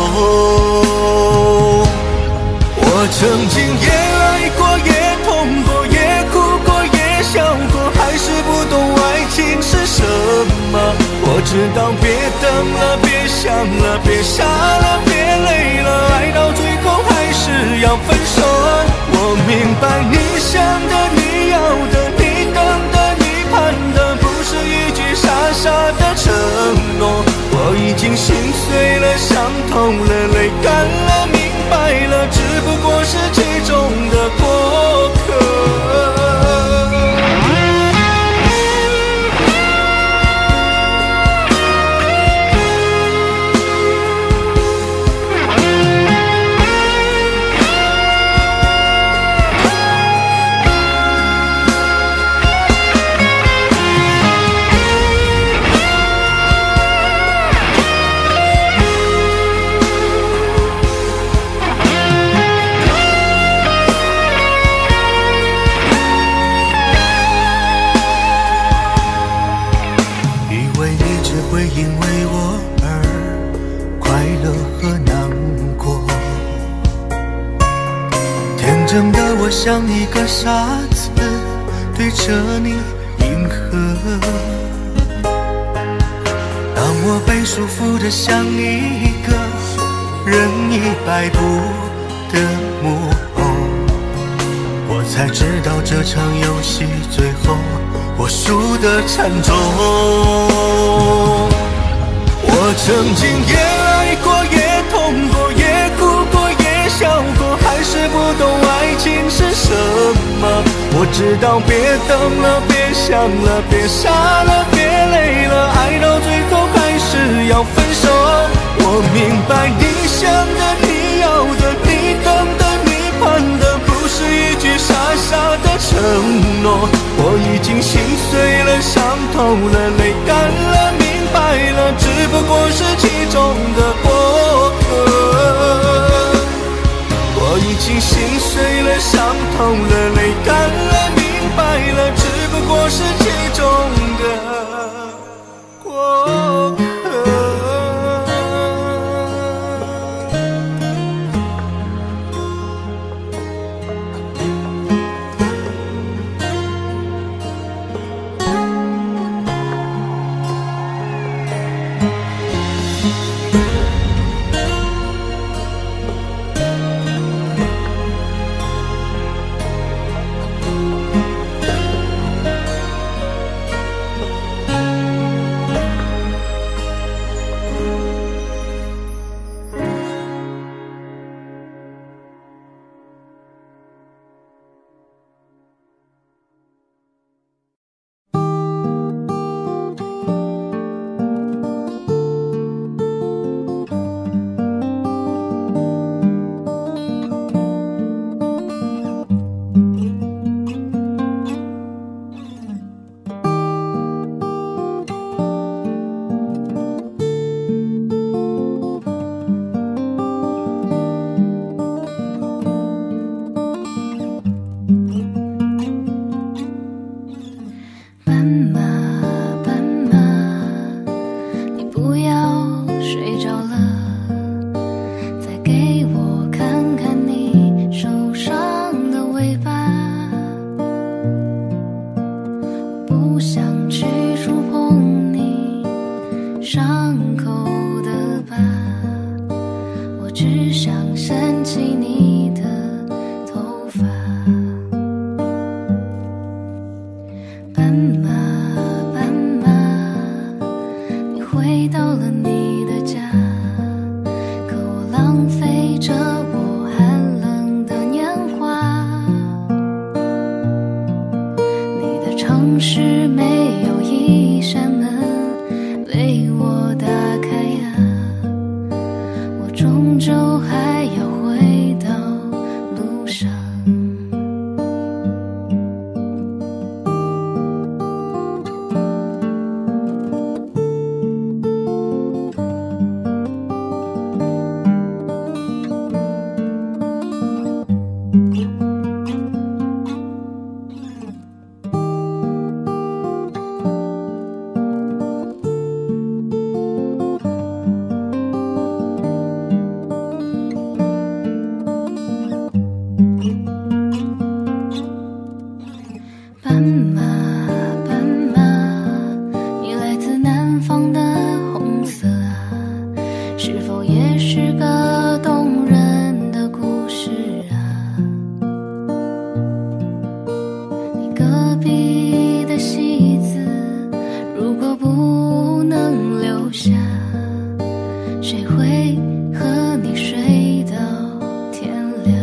我曾经也爱过，也痛过，也哭过，也笑过，还是不懂爱情是什么。我知道别等了，别想了，别傻了，别累了，爱到最后还是要分手。我明白你想的，你要的，你等的，你盼的，不是一句傻傻的承诺。我已经心碎了，伤痛了，泪干了，明白了，只不过是其中的过客。真的我像一个傻子对着你迎合，当我被束缚的像一个任意摆布的木偶，我才知道这场游戏最后我输得惨重。我曾经也爱过，也痛过，也哭过，也笑过，还是不懂爱情是什么。我知道别等了，别想了，别傻了，别累了，爱到最后还是要分手。我明白你想的，你要的，你等的，你盼的，不是一句傻傻的承诺。我已经心碎了，伤透了，泪干了，明白了，只不过是其中的过客。我已经心碎了，伤透了，泪干了，明白了，只不过是其中的过客。 浪费着我寒冷的方的红色啊，是否也是个动人的故事啊？你隔壁的戏子，如果不能留下，谁会和你睡到天亮？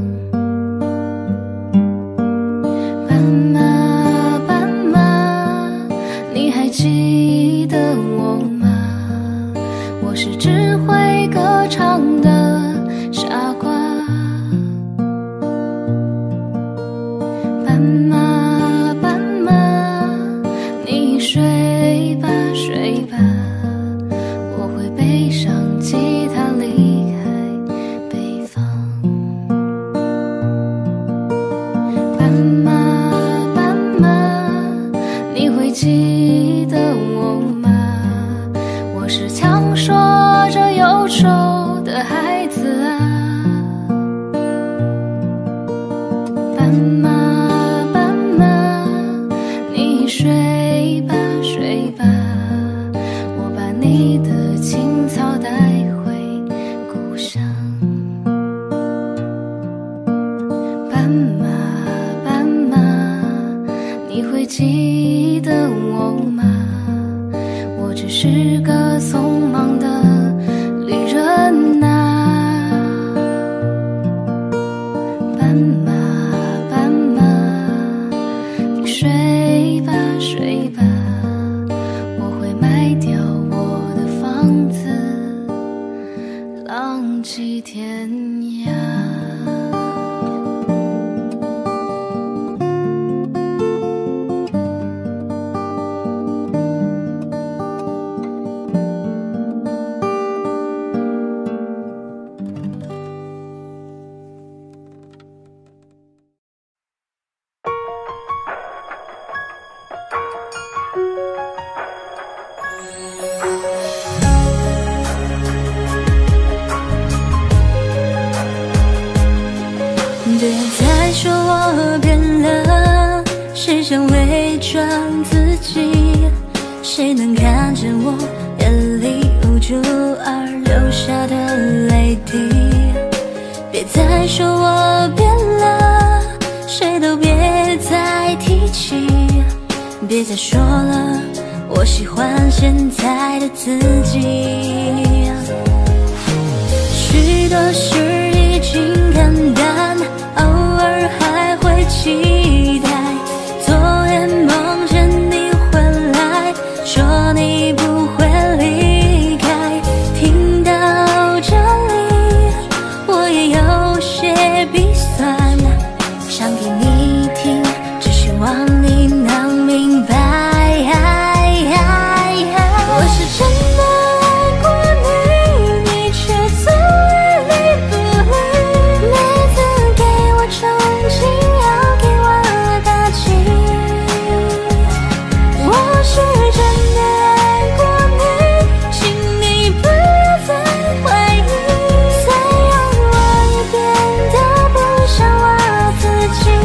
斑马，斑马，你还记得我吗？我是只会歌唱的傻瓜。斑马，斑马，你睡吧睡吧，我会背上吉他离开北方。斑马，斑马，你会记得我吗？我是强说着忧愁的孩子啊。斑马，斑马，你睡吧睡吧，我把你的青草带回故乡。斑马，斑马，你会记得我吗？我只是个匆忙的旅人啊。斑马，斑马，你睡吧睡吧，我会卖掉我的房子，浪迹天涯。别再说我变了，谁想伪装自己？谁能看见我眼里无助而流下的泪滴？别再说我变了，谁都别再提起。别再说了，我喜欢现在的自己。许多事已经看淡，偶尔还会期待。昨夜梦见你回来，说你不会离开。听到这里，我也有些鼻酸，想给你听，只希望你能明白。我是真的爱过你，你却总爱理不理。每次给我憧憬，要给我打气。我是真的爱过你，请你不要再怀疑。再让我也变得不像我自己。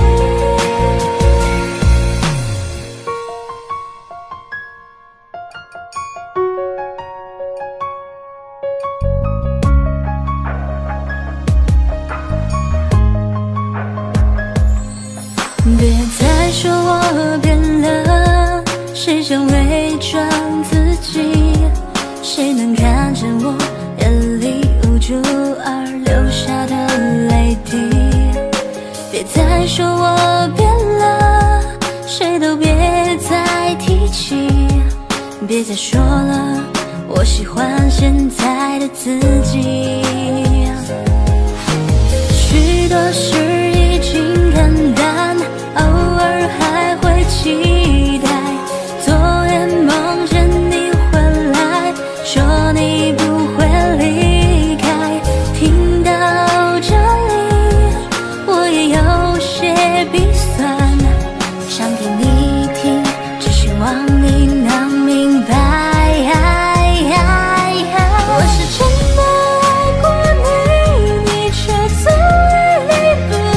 别再说我变了，谁想伪装自己？谁能看见我眼里无助而流下的泪滴？别再说我变了，谁都别再提起。别再说了，我喜欢现在的自己。许多事已经看淡，偶尔还会期待。昨夜梦见你回来，说你不会离开。听到这里，我也有些鼻酸，想给你听，只希望你能明白。我是真的爱过你，你却总爱理不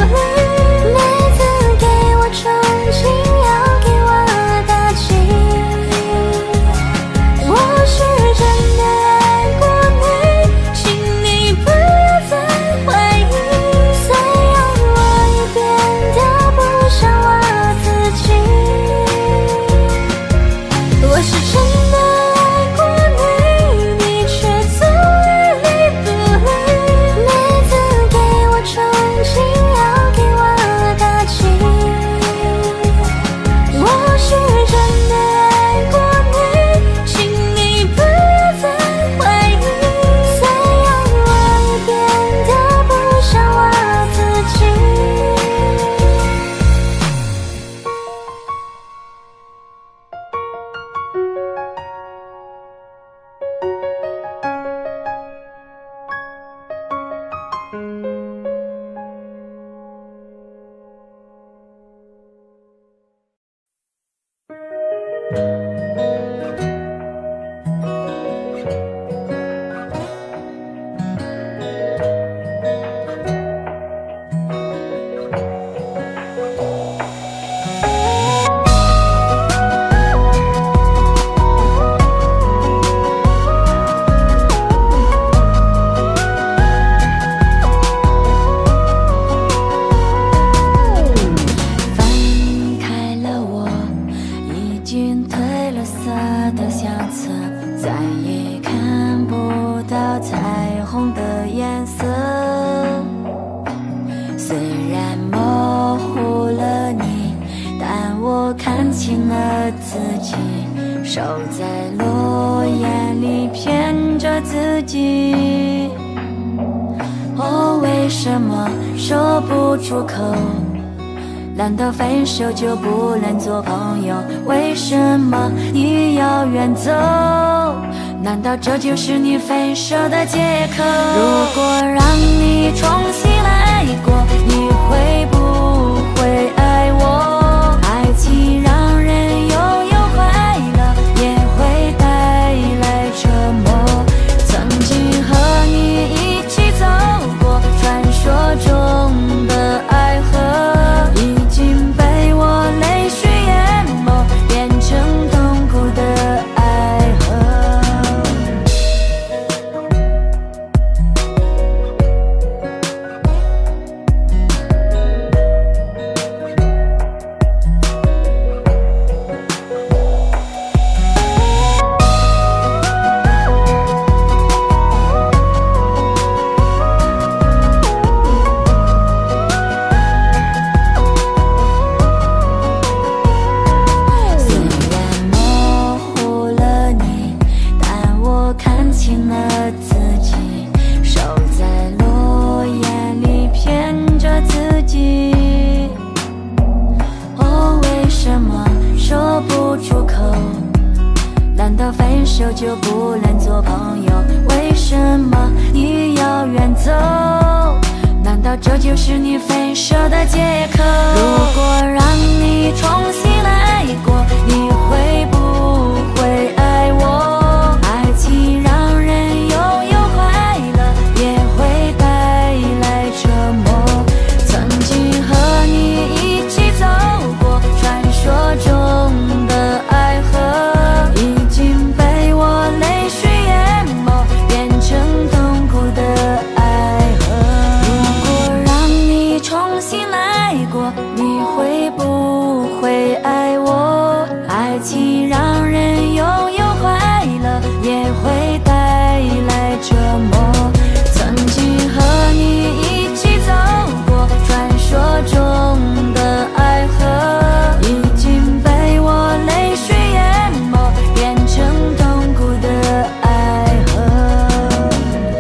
红的颜色，虽然模糊了你，但我看清了自己，守在落叶里骗着自己。哦，为什么说不出口？难道分手就不能做朋友？为什么你要远走？难道这就是你分手的借口？如果让你重新来过，你会不会爱我？爱情让人拥有快乐，也会带来折磨。曾经和你一起走过传说中的爱河，已经被我泪水淹没，变成痛苦的爱河。就不能做朋友？为什么你要远走？难道这就是你分手的借口？如果让你重新来过，你会不会爱我？爱情让人拥有快乐，也会带来折磨。曾经和你一起走过传说中的爱河，已经被我泪水淹没，变成痛苦的爱河。如果让你重新来过，你会不会爱我？爱情让人拥有快乐，也会带来折磨。曾经和你一起走过传说中的爱河，已经被我泪水淹没，变成痛苦的爱河。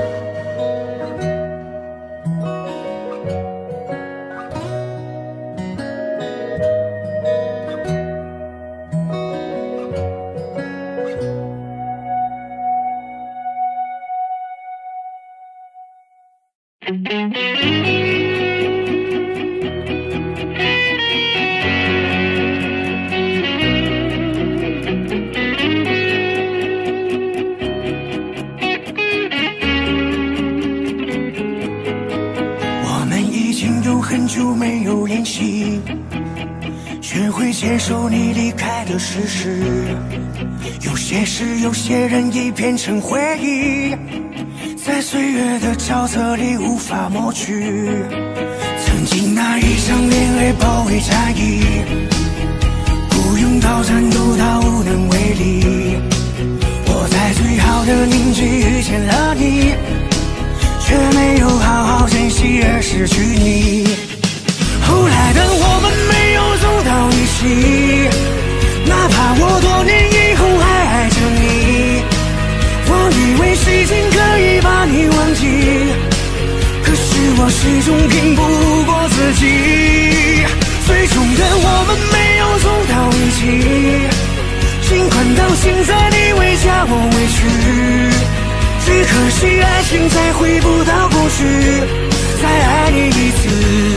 我们已经有很久没有联系，学会接受你离开的事实。有些事，有些人已变成回忆，在岁月的沼泽里无法抹去。曾经那一场恋爱包围战役，不用到战斗到无能为力。我在最好的年纪遇见了你，却没有好好珍惜而失去你。后来的我们没有走到一起，哪怕我多年以后还爱着你。我以为时间可以把你忘记，可是我始终拼不过自己。最终的我们没有走到一起，尽管到现在你为家我委屈，只可惜爱情再回不到过去，再爱你一次。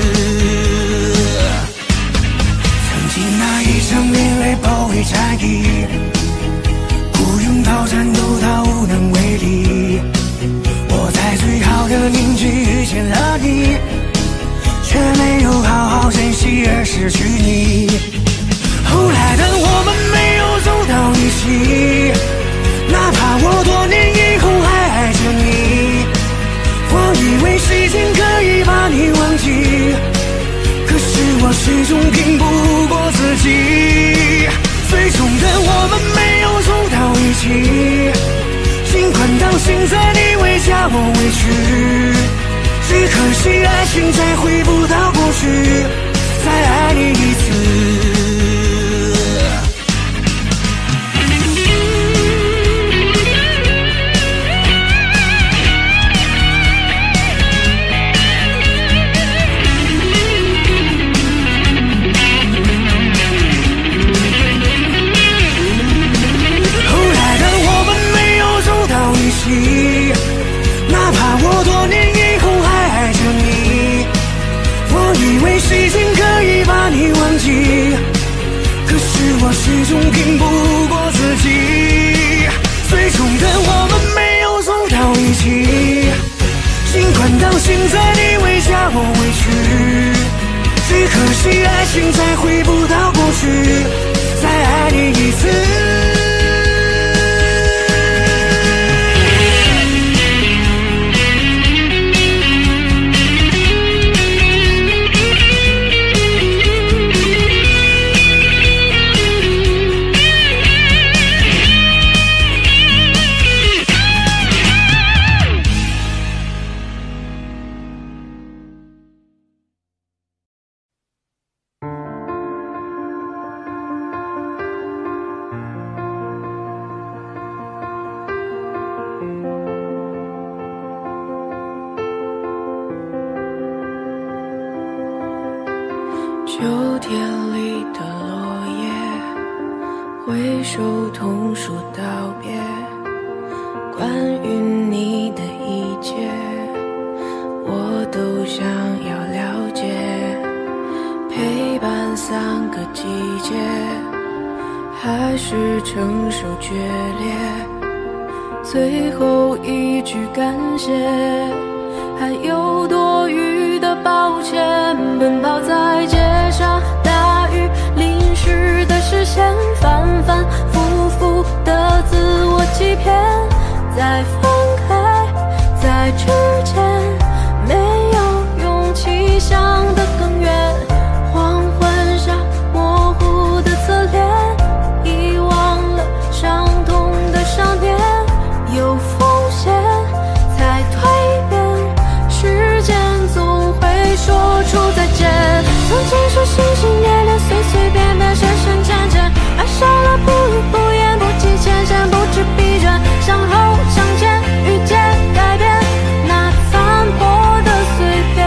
曾经那一场恋爱包围战役，不用到战斗到无能为力。我在最好的年纪遇见了你，却没有好好珍惜而失去你。后来的我们没有走到一起，哪怕我多年以后还爱着你。我以为时间可以把你忘记，可是我始终拼不过自己。最终的我们没有走到一起，尽管到现在你为家我委屈，只可惜爱情再回不到过去，再爱你一次。哪怕我多年以后还爱着你，我以为时间可以把你忘记，可是我始终拼不过自己。最终的我们没有走到一起，尽管到现在你为加我委屈，只可惜爱情再回不到过去，再爱你一次。 秋天里的落叶，挥手同说道别，关于你的一切我都想要了解。陪伴三个季节，还是承受决裂，最后一句感谢，还有多余的抱歉。奔跑在街上，大雨淋湿的视线，反反复复的自我欺骗。在放开，在之前没有勇气想得更远。黄昏下模糊的侧脸，遗忘了伤痛的伤点。有风险才蜕变，时间总会说出再见。曾经是心心念念，随随便便，深深浅浅，爱上了不语不言，不计前嫌，不知疲倦，向后向前，遇见改变那残破的碎片。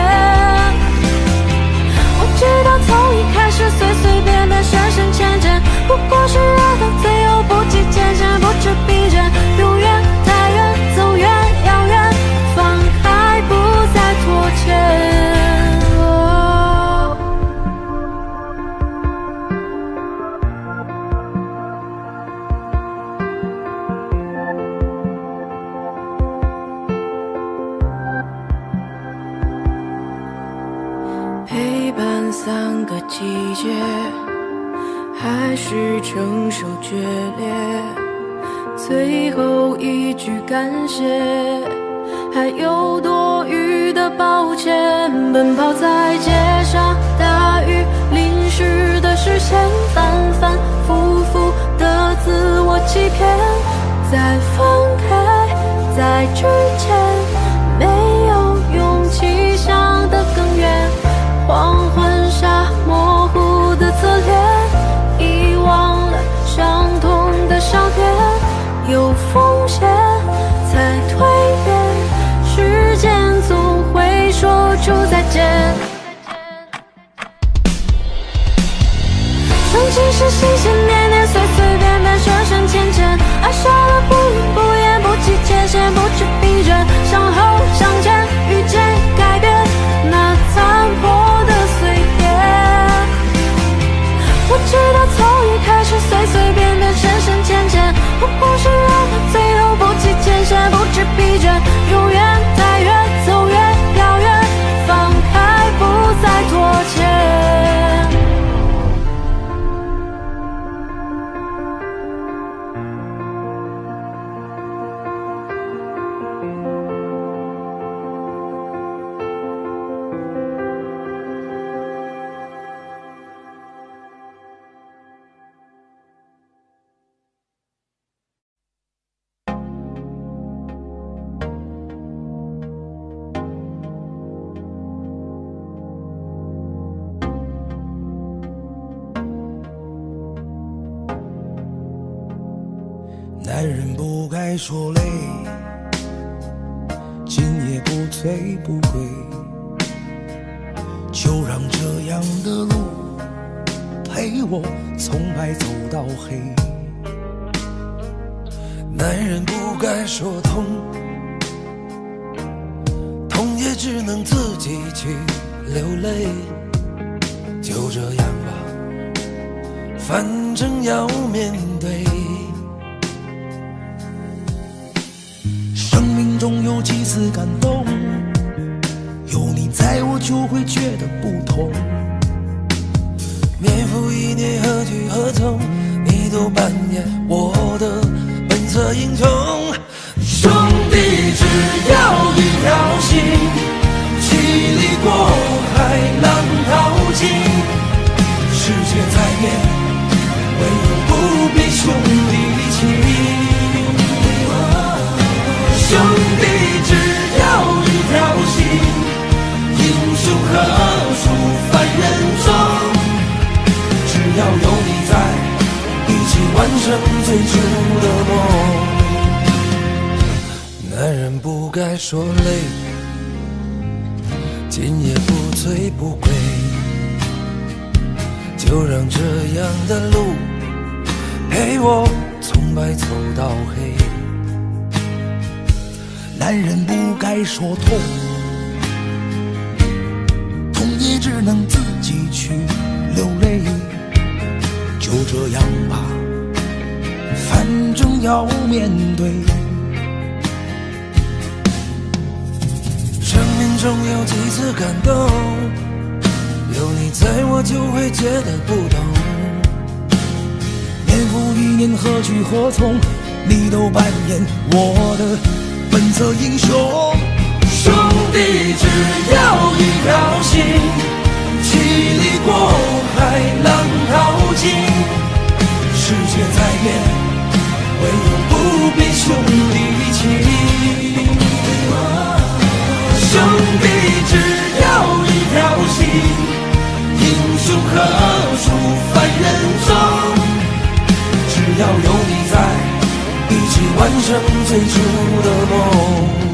我知道从一开始随随便便，深深浅浅，不过是爱到最后不计前嫌，不知疲倦，永远太远，走远遥远，放开不再拖欠。陪伴三个季节，还是承受决裂，最后一句感谢，还有多余的抱歉。奔跑在街上，大雨淋湿的视线，反反复复的自我欺骗。在放开，在之前没有勇气想得更远。黄昏下模糊的侧脸，遗忘了伤痛的伤点。有风险才蜕变，时间总会说出再见。曾经是心心念念，随随便便，深深浅浅，爱上了不语不言，不计前嫌，不知疲倦，向后向前，遇见改变那残破的碎片。我知道从一开始随随便便，深深浅浅，不过是爱到最后不计前嫌，不知疲倦，永远太远，走远遥远，放开不再拖欠。 该说累，今夜不醉不归，就让这样的路陪我从白走到黑。男人不该说痛，痛也只能自己去流泪。就这样吧，反正要面对。生命中有几次感动，有你在我就会觉得不同。年复一年，何去何从，你都扮演我的本色英雄。兄弟，只要一条心，千里过海，浪淘尽。世界在变，唯有不变兄弟情。兄弟，只要一条心，英雄何处凡人中。只要有你在，一起完成最初的梦。男人不该说累，今夜不醉不归，就让这样的路陪我从白走到黑。男人不该说痛，痛也只能自己去流泪。就这样吧，反正要面对。生命中有几次感动，有你在我就会觉得不同。年复一年，何去何从，你都扮演我的本色英雄。兄弟，只要一条心，千里过海，浪淘尽。世界在变，唯有不变兄弟情。兄弟，只要一条心，英雄何处凡人中。只要有你在，一起完成最初的梦。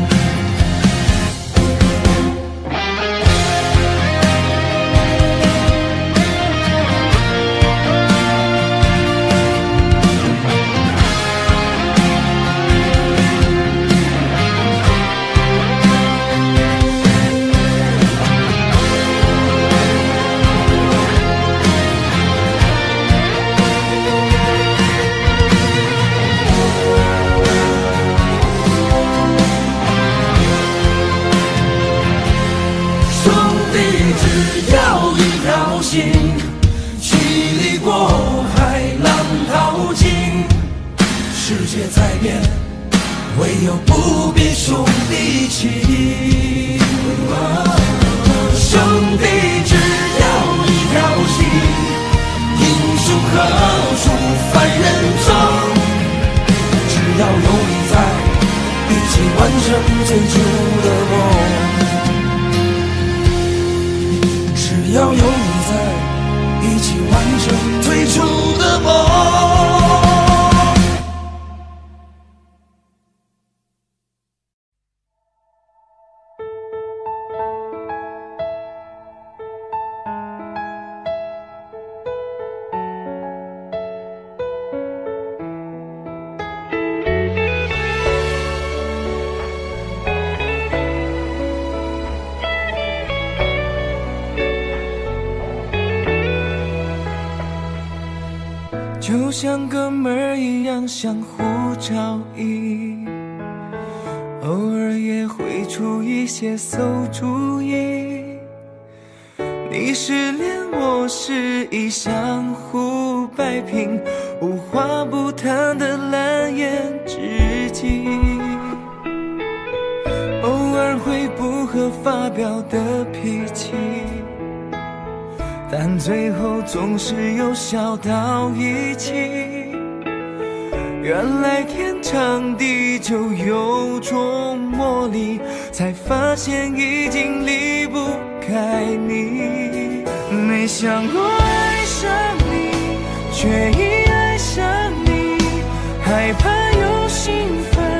心，千里过海，浪淘尽。世界在变，唯有不变兄弟情。兄弟，只要一条心，英雄何处凡人中。只要有你在，一起完成最初的梦。只要有你在，一起完成最初的梦。 就像哥们儿一样相互照应，偶尔也会出一些馊主意。你失恋，我失意，相互摆平，无话不谈的蓝颜知己。偶尔会不合发表的脾气，但最后总是又笑到一起。原来天长地久有种魔力，才发现已经离不开你。没想过爱上你，却已爱上你，害怕又兴奋，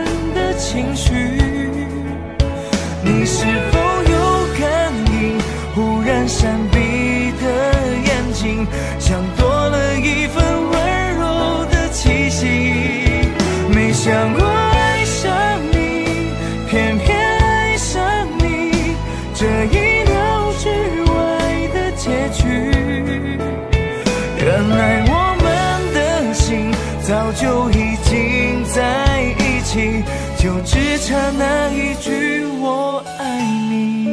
像多了一份温柔的气息。没想过爱上你，偏偏爱上你，这意料之外的结局。原来我们的心早就已经在一起，就只差那一句我爱你。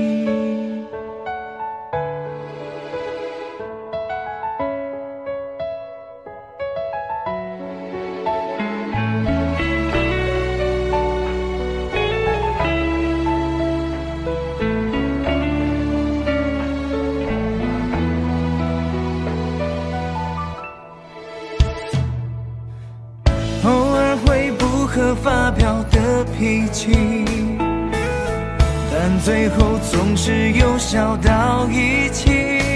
和发飙的脾气，但最后总是又笑到一起。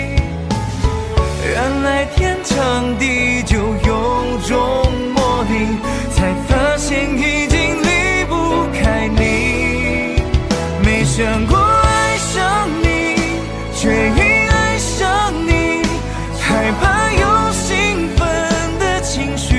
原来天长地久有种魔力，才发现已经离不开你。没想过爱上你，却因爱上你，害怕有兴奋的情绪。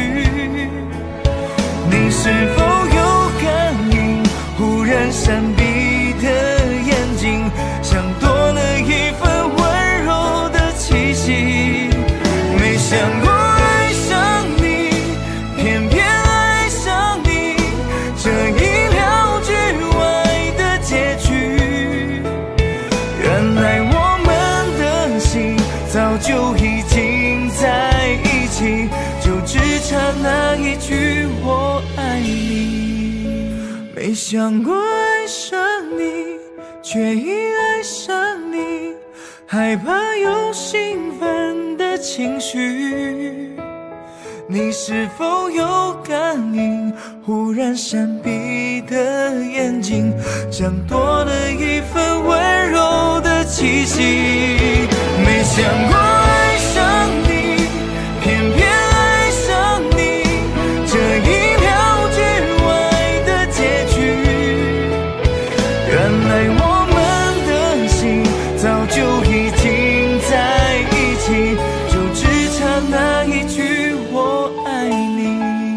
你是否有感应？忽然闪避的眼睛，像多了一份温柔的气息。没想过爱上你，偏偏爱上你，这意料之外的结局。原来我们的心早就已经在一起，就只差那一句我爱你。没想过爱上你，却因爱上你，害怕有兴奋的情绪。你是否有感应？忽然闪避的眼睛，像多了一份温柔的气息。没想过爱上你，偏偏爱上你，这意料之外的结局。原来我们的心早就已经在一起，就只差那一句我爱你。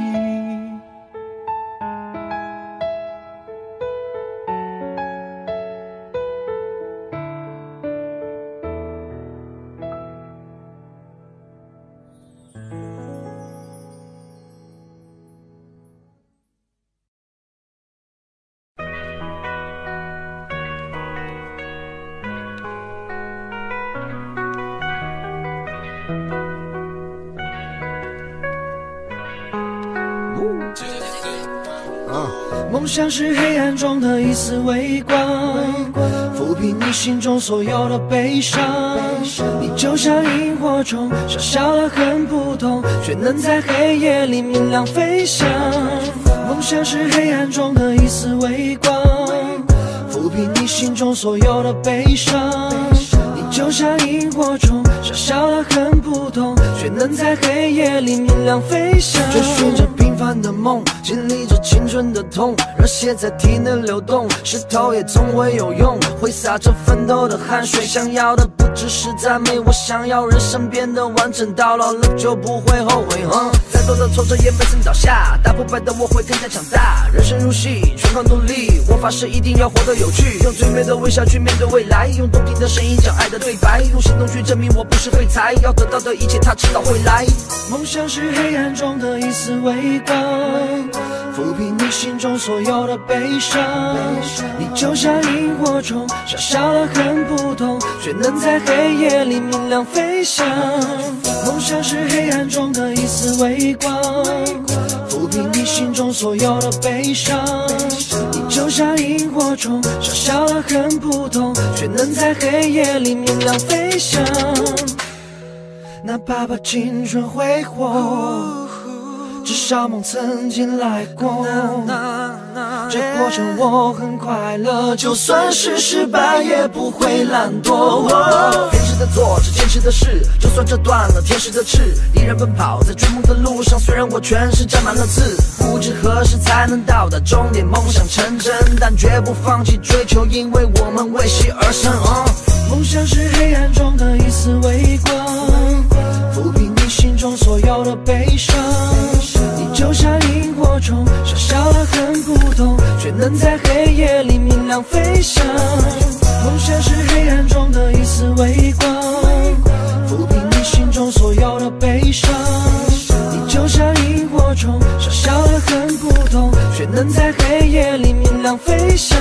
梦想是黑暗中的一丝微光，抚平你心中所有的悲伤。你就像萤火虫，小小的很普通，却能在黑夜里明亮飞翔。梦想是黑暗中的一丝微光，抚平你心中所有的悲伤。你就像萤火虫，小小的很普通，却能在黑夜里明亮飞翔。追寻着平凡的梦，经历着青春的痛，热血在体内流动，石头也总会有用，挥洒着奋斗的汗水。想要的不只是赞美，我想要人生变得完整，到老了就不会后悔。嗯，再多的挫折也没曾倒下，打不败的我会更加强大。人生如戏，全靠努力，我发誓一定要活得有趣，用最美的微笑去面对未来，用动听的声音讲爱的对白，用行动去证明我不是废材，要得到的一切他迟早会来。梦想是黑暗中的一丝微光，抚平你心中所有的悲伤。你就像萤火虫，小小的很普通，却能在黑夜里明亮飞翔。梦想是黑暗中的一丝微光，抚平你心中所有的悲伤。你就像萤火虫，小小的很普通，却能在黑夜里明亮飞翔。哪怕把青春挥霍，至少梦曾经来过。这过程我很快乐，就算是失败也不会懒惰。坚持的做着坚持的事，就算折断了天使的翅，依然奔跑在追梦的路上。虽然我全身沾满了刺，不知何时才能到达终点，梦想成真，但绝不放弃追求，因为我们为戏而生。梦想是黑暗中的一丝微光， 抚平你心中所有的悲伤。你就像萤火虫，小小的很普通，却能在黑夜里明亮飞翔。梦想是黑暗中的一丝微光，抚平你心中所有的悲伤。你就像萤火虫，小小的很普通，却能在黑夜里明亮飞翔。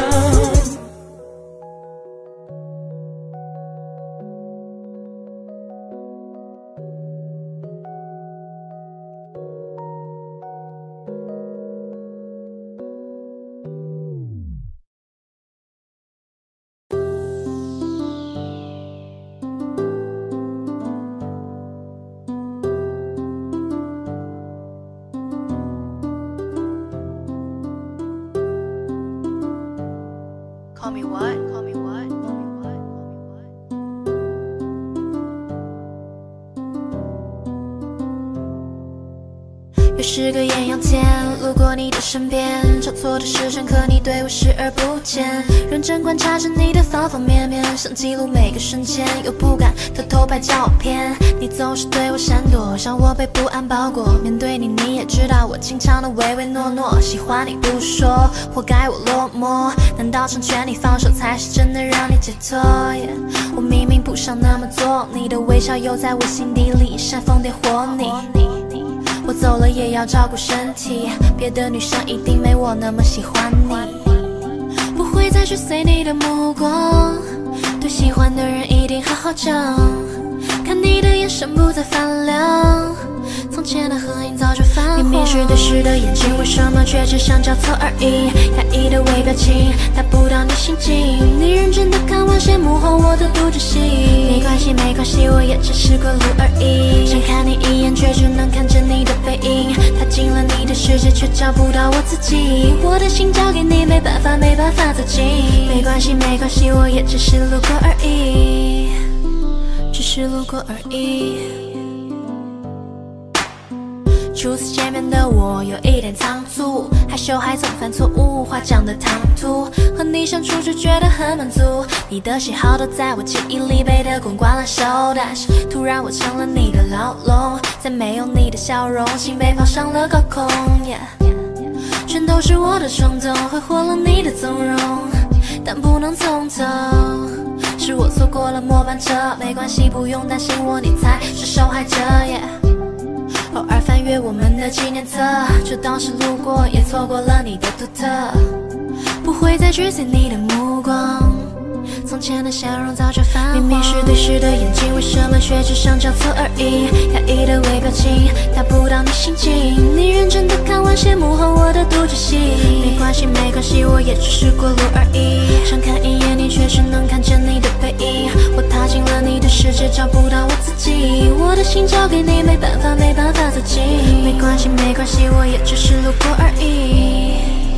Call me what? Call me what? Call me what? Call me what? 又是个艳阳天，路过你的身边，找错的时辰，可你对我视而不见。认真观察着你的方方面面，想记录每个瞬间，又不敢偷偷拍照片。你总是对我闪躲，让我被不安包裹。面对你，你也知道我经常的唯唯诺诺，喜欢你不说，活该我落寞。难道成全你放手，才是真的让你解脱？ yeah, 我明明不想那么做，你的微笑又在我心底里煽风点火你。我走了也要照顾身体，别的女生一定没我那么喜欢你。不会再去随你的目光，对喜欢的人一定好好讲。看你的眼神不再泛亮，从前的合影早就泛黄。明明是对视的眼睛，为什么却只想交错而已？压抑的微表情，达不到你心境。你认真的看完谢幕后，我的独角戏。没关系，没关系，我也只是过路而已。想看你一眼，却只能看见你的背影。踏进了你的世界，却找不到我自己。我的心交给你，没办法，没办法走近。没关系，没关系，我也只是路过而已，只是路过而已。初次见面的我有一点仓促，害羞还总犯错误，话讲得唐突。和你相处就觉得很满足，你的喜好都在我记忆里背得滚瓜烂熟。但是突然我成了你的牢笼，再没有你的笑容，心被抛上了高空。Yeah, 全都是我的冲动，挥霍了你的纵容，但不能从头。是我错过了末班车，没关系，不用担心我，你才是受害者。Yeah, 偶尔翻阅我们的纪念册，就当是路过，也错过了你的独特。不会再去随你的目光，从前的笑容早就泛黄。明明是对视的眼睛，为什么却只想交错而已？压抑的微表情，达不到你心境。你认真的看完谢幕后，我的独角戏。没关系，没关系，我也只是过路而已。想看一眼你，却只能看见你的背影。我踏进了你的世界，找不到我自己。我的心交给你，没办法，没办法走近。没关系，没关系，我也只是路过而已。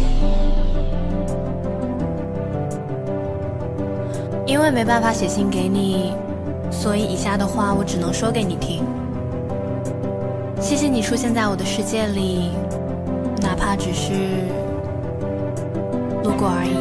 因为没办法写信给你，所以以下的话我只能说给你听。谢谢你出现在我的世界里，哪怕只是路过而已。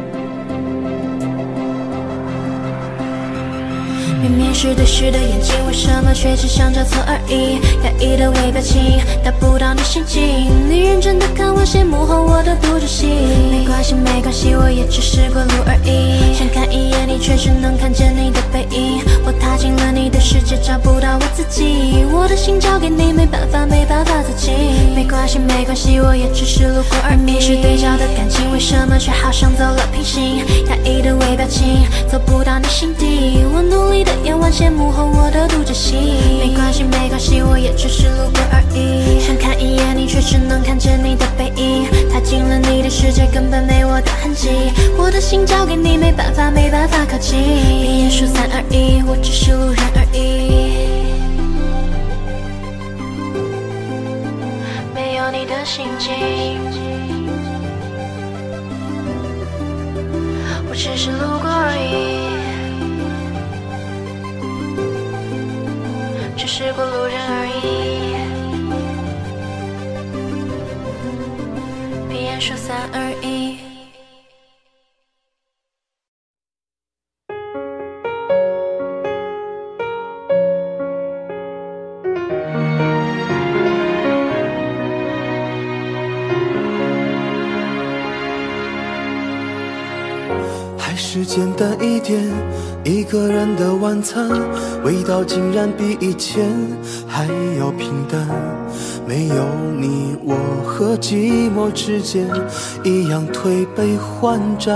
明明是对视的眼睛，为什么却只想交错而已？压抑的微表情，达不到你心境。你认真的看完谢幕后，我的独角戏。没关系，没关系，我也只是过路而已。想看一眼你，却只能看见你的背影。我踏进了你的世界，找不到我自己。我的心交给你，没办法，没办法走近。没关系，没关系，我也只是路过而已。明明是对焦的感情，为什么却好像走了平行？压抑的微表情，走不到你心底。我努力的演完谢幕后，我的独角戏。没关系，没关系，我也只是路过而已。想看一眼你，却只能看见你的背影。踏进了你的世界，根本没我的痕迹。我的心交给你，没办法，没办法靠近。闭眼数三二一，我只是路人而已。没有你的心境，我只是路过而已。只是过路人而已。闭眼数三二一。 爱是简单一点，一个人的晚餐，味道竟然比以前还要平淡。没有你，我和寂寞之间一样推杯换盏。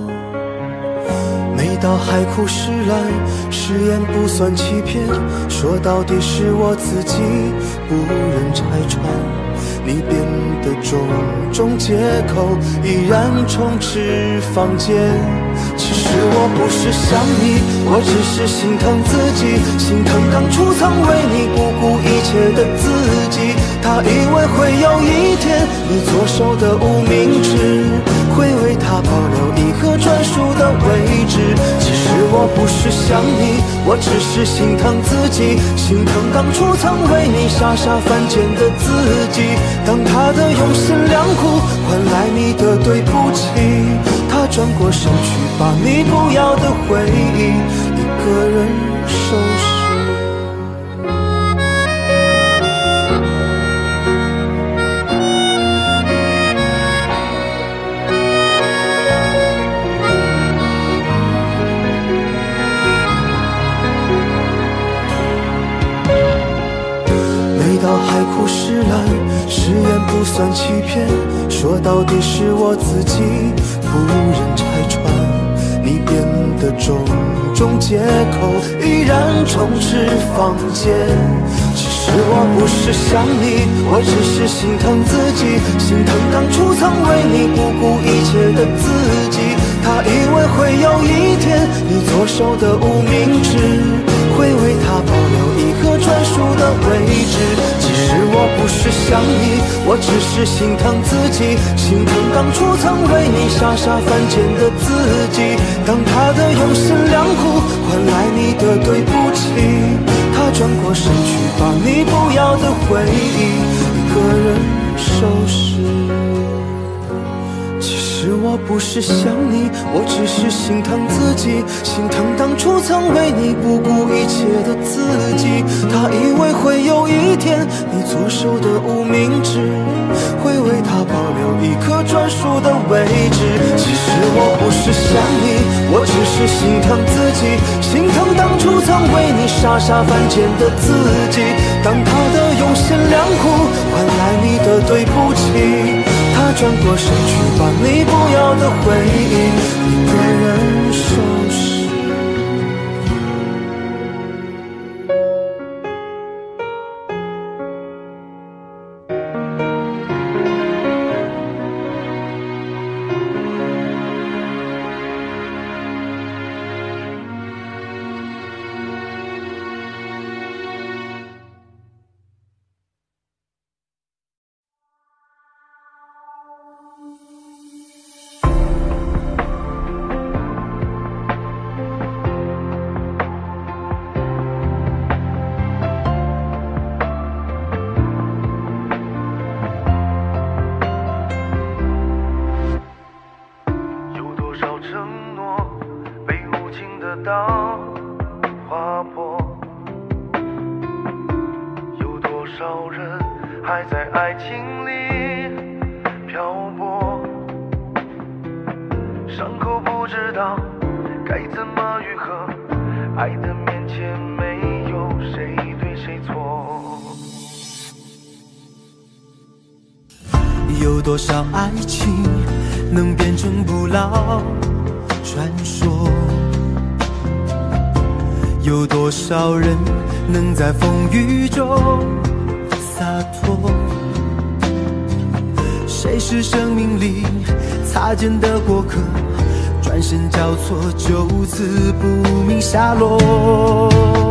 每到海枯石烂，誓言不算欺骗，说到底是我自己不忍拆穿。你编的种种借口依然充斥房间。其实我不是想你，我只是心疼自己，心疼当初曾为你不顾一切的自己。他以为会有一天，你左手的无名指会为他保留一个专属的位置。其实我不是想你，我只是心疼自己，心疼当初曾为你傻傻犯贱的自己。当他的用心良苦换来你的对不起，他转过身去，把你不要的回忆一个人收拾。每到海枯石烂，誓言不算欺骗，说到底是我自己不忍拆穿。你编的种种借口依然充斥房间。其实我不是想你，我只是心疼自己，心疼当初曾为你不顾一切的自己。他以为会有一天，你左手的无名指会为他保留一个专属的位置。其实我不是想你，我只是心疼自己，心疼当初曾为你傻傻犯贱的自己。当他的用心良苦换来你的对不起，他转过身去，把你不要的回忆一个人收拾。其实我不是想你，我只是心疼自己，心疼当初曾为你不顾一切的自己。他以为会有一天，你左手的无名指会为他保留一颗专属的位置。其实我不是想你，我只是心疼自己，心疼当初曾为你傻傻犯贱的自己。当他的用心良苦换来你的对不起，他转过身去，把你不要的回忆一个人收拾。 有多少爱情能变成不老传说？有多少人能在风雨中洒脱？谁是生命里擦肩的过客，转身交错，就此不明下落。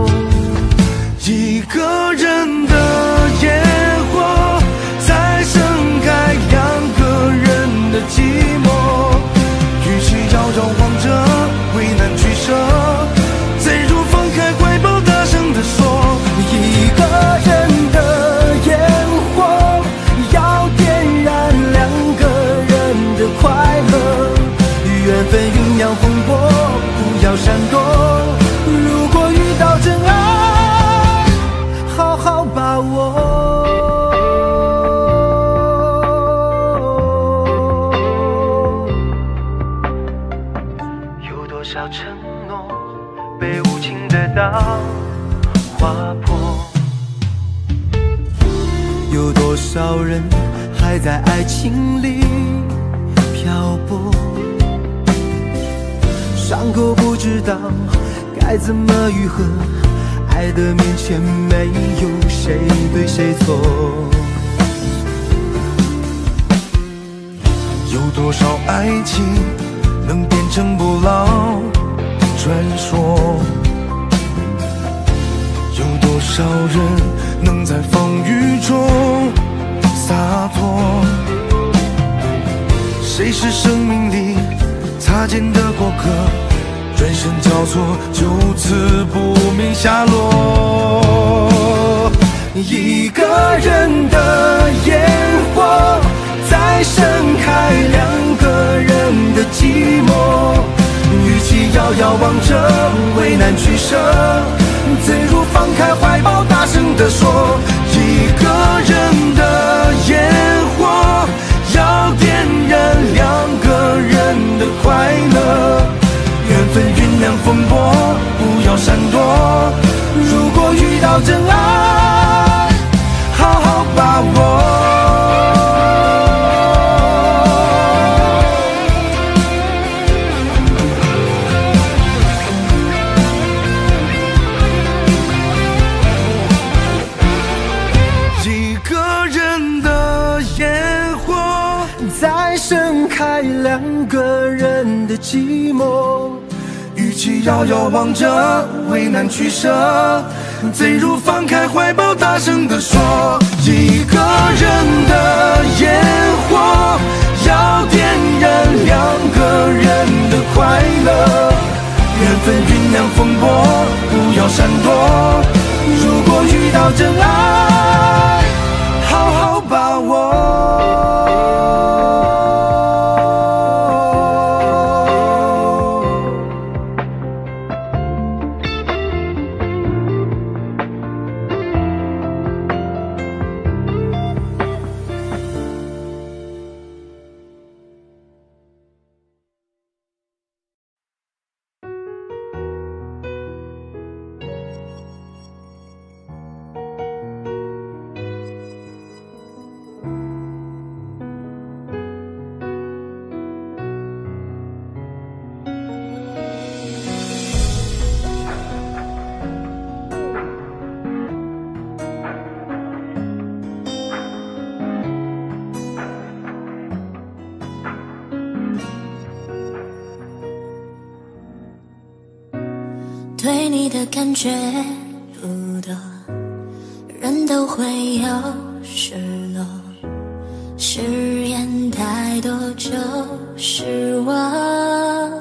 一个人的野火才盛开两个人的寂寞，与其遥遥望着为难取舍，再如放开怀抱大声地说，一个人的烟火要点燃两个人的快乐，缘分酝酿风波不要闪躲，如果遇到真爱好好把握。 有少承诺被无情的刀划破？ 有多少人还在爱情里漂泊？伤口不知道该怎么愈合，爱的面前没有谁对谁错。 有多少爱情能变成不老传说？有多少人能在风雨中洒脱？谁是生命里擦肩的过客？转身交错，就此不明下落。一个人的烟火在盛开，两个人的寂寞，与其遥遥望着为难取舍，最如放开怀抱大声地说。一个人的烟火要点燃两个人的快乐，缘分酝酿风波，不要闪躲。如果遇到真爱，好好把握。一个人的烟火在盛开，两个人的寂寞，与其遥遥望着为难取舍，最如放开怀抱大声地说。一个人的烟火要点燃两个人的快乐，缘分酝酿风波，不要闪躲。如果遇到真爱，好好把握。 对你的感觉不多，人都会有失落，誓言太多就失望。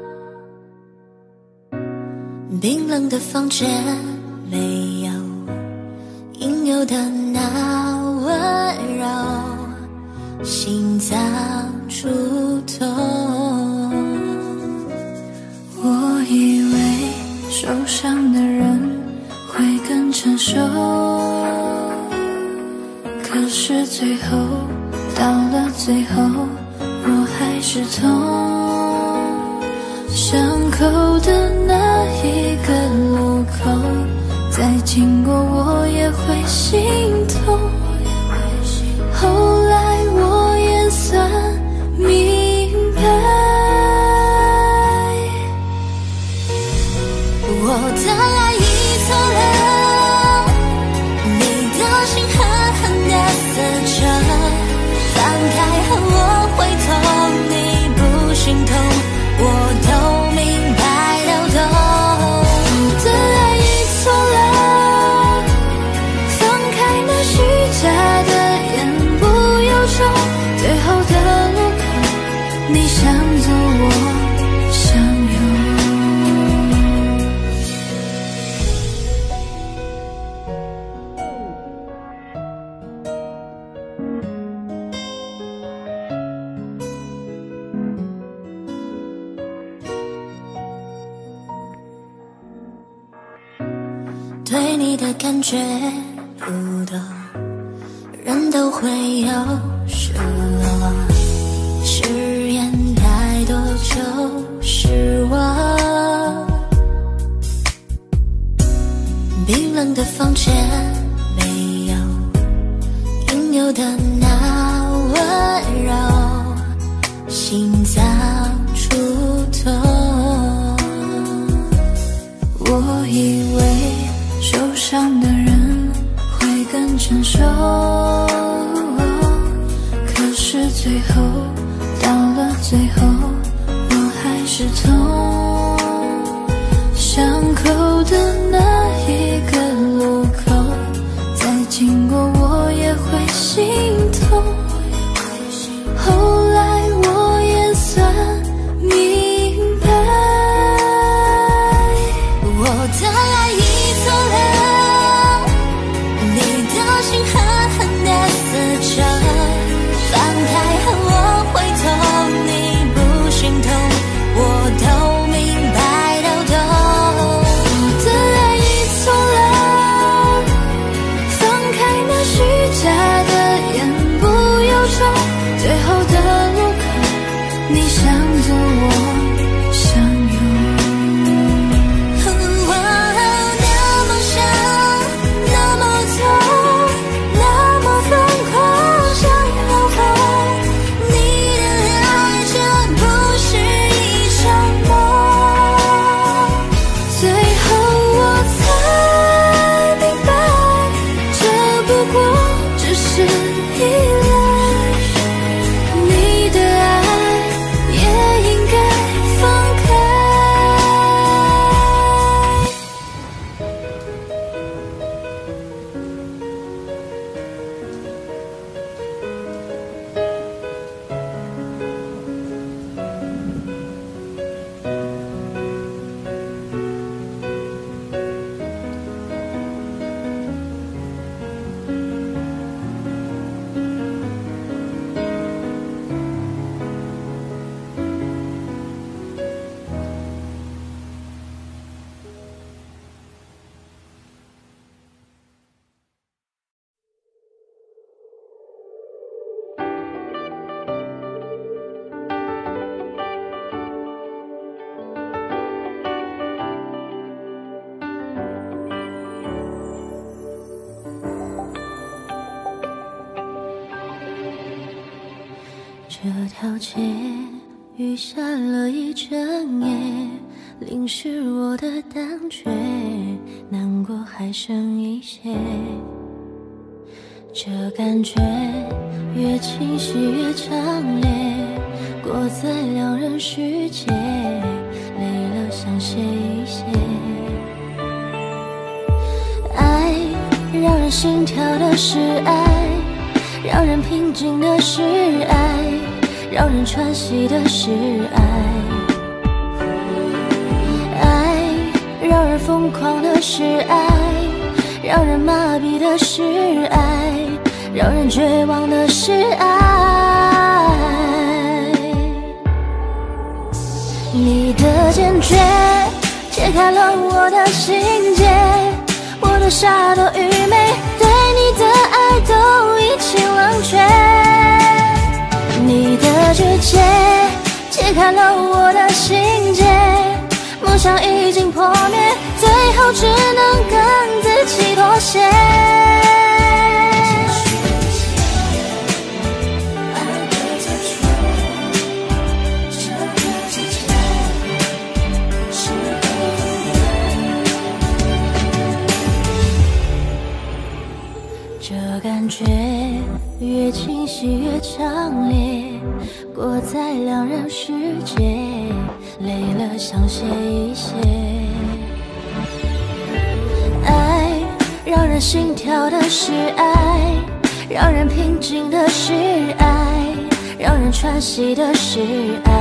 冰冷的房间没有应有的那温柔，心脏触痛。 我以为受伤的人会更成熟，可是最后到了最后，我还是痛。伤口的那一个路口，再经过我也会心痛。后来我也算明白， 我的爱已错了，你的心狠狠地撕着，放开后我会痛，你不心痛，我都明白流动。 我的爱已错了，放开那虚假的言不由衷，最后的路口，你想走我想有。 对你的感觉不多，人都会有失落，誓言太多就失望。 生的房间，没有应有的那温柔，心脏触痛。我以为受伤的人会更成熟，可是最后到了最后，我还是痛。巷口的那一个路口，再经过我也会心痛。后来我也算明白，我的爱已错了，你的心狠狠地撕着，放开后我会痛，你不心痛，我都明白到懂。我的爱已错了，放开那虚假的言不由衷，最后的路口，你向左我向右。我那么想，那么痛，那么疯狂，想要疯。你的爱这不是一场梦，最后我才明白，这不过只是依赖。你的爱也应该放开。这条街雨下了一整夜，淋湿我的胆怯，难过还剩一些。这感觉越清晰越强烈，过在两人世界，累了想歇一歇。爱让人心跳的是爱，让人平静的是爱，让人喘息的是爱。爱让人疯狂的是爱，让人麻痹的是爱，让人绝望的是爱。你的坚决解开了我的心结，我的傻多愚昧，对你的爱都一起冷却。你的直接解开了我的心结，梦想已经破灭，最后只能跟自己妥协。这感觉越清晰越强烈，过在两人世界，累了想歇一歇。爱让人心跳的是爱，让人平静的是爱，让人喘息的是爱。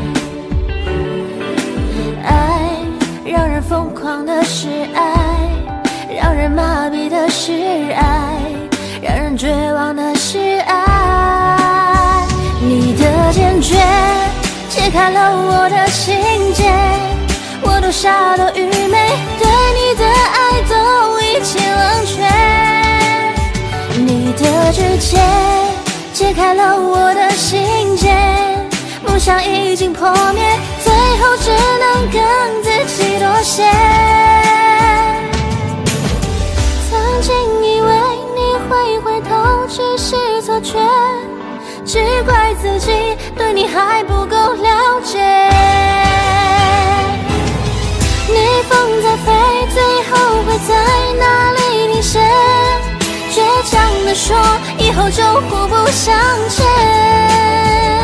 爱让人疯狂的是爱，让人麻痹的是爱，让人绝望的是爱。你的坚决解开了我的心结，我多傻多愚昧，对你的爱都一起冷却。你的直接解开了我的心结，梦想已经破灭，最后只能跟自己妥协。 只怪自己对你还不够了解。逆风在飞，最后会在哪里停歇？倔强地说，以后就互不相欠。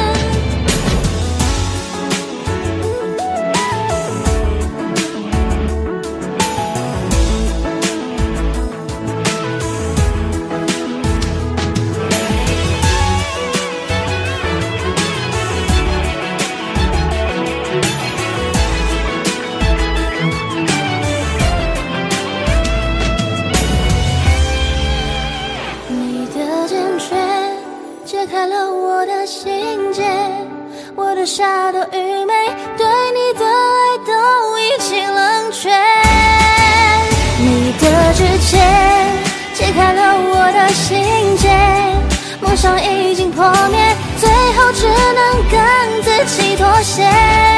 解开了我的心结，我的傻都愚昧，对你的爱都已经冷却。你的指尖解开了我的心结，梦想已经破灭，最后只能跟自己妥协。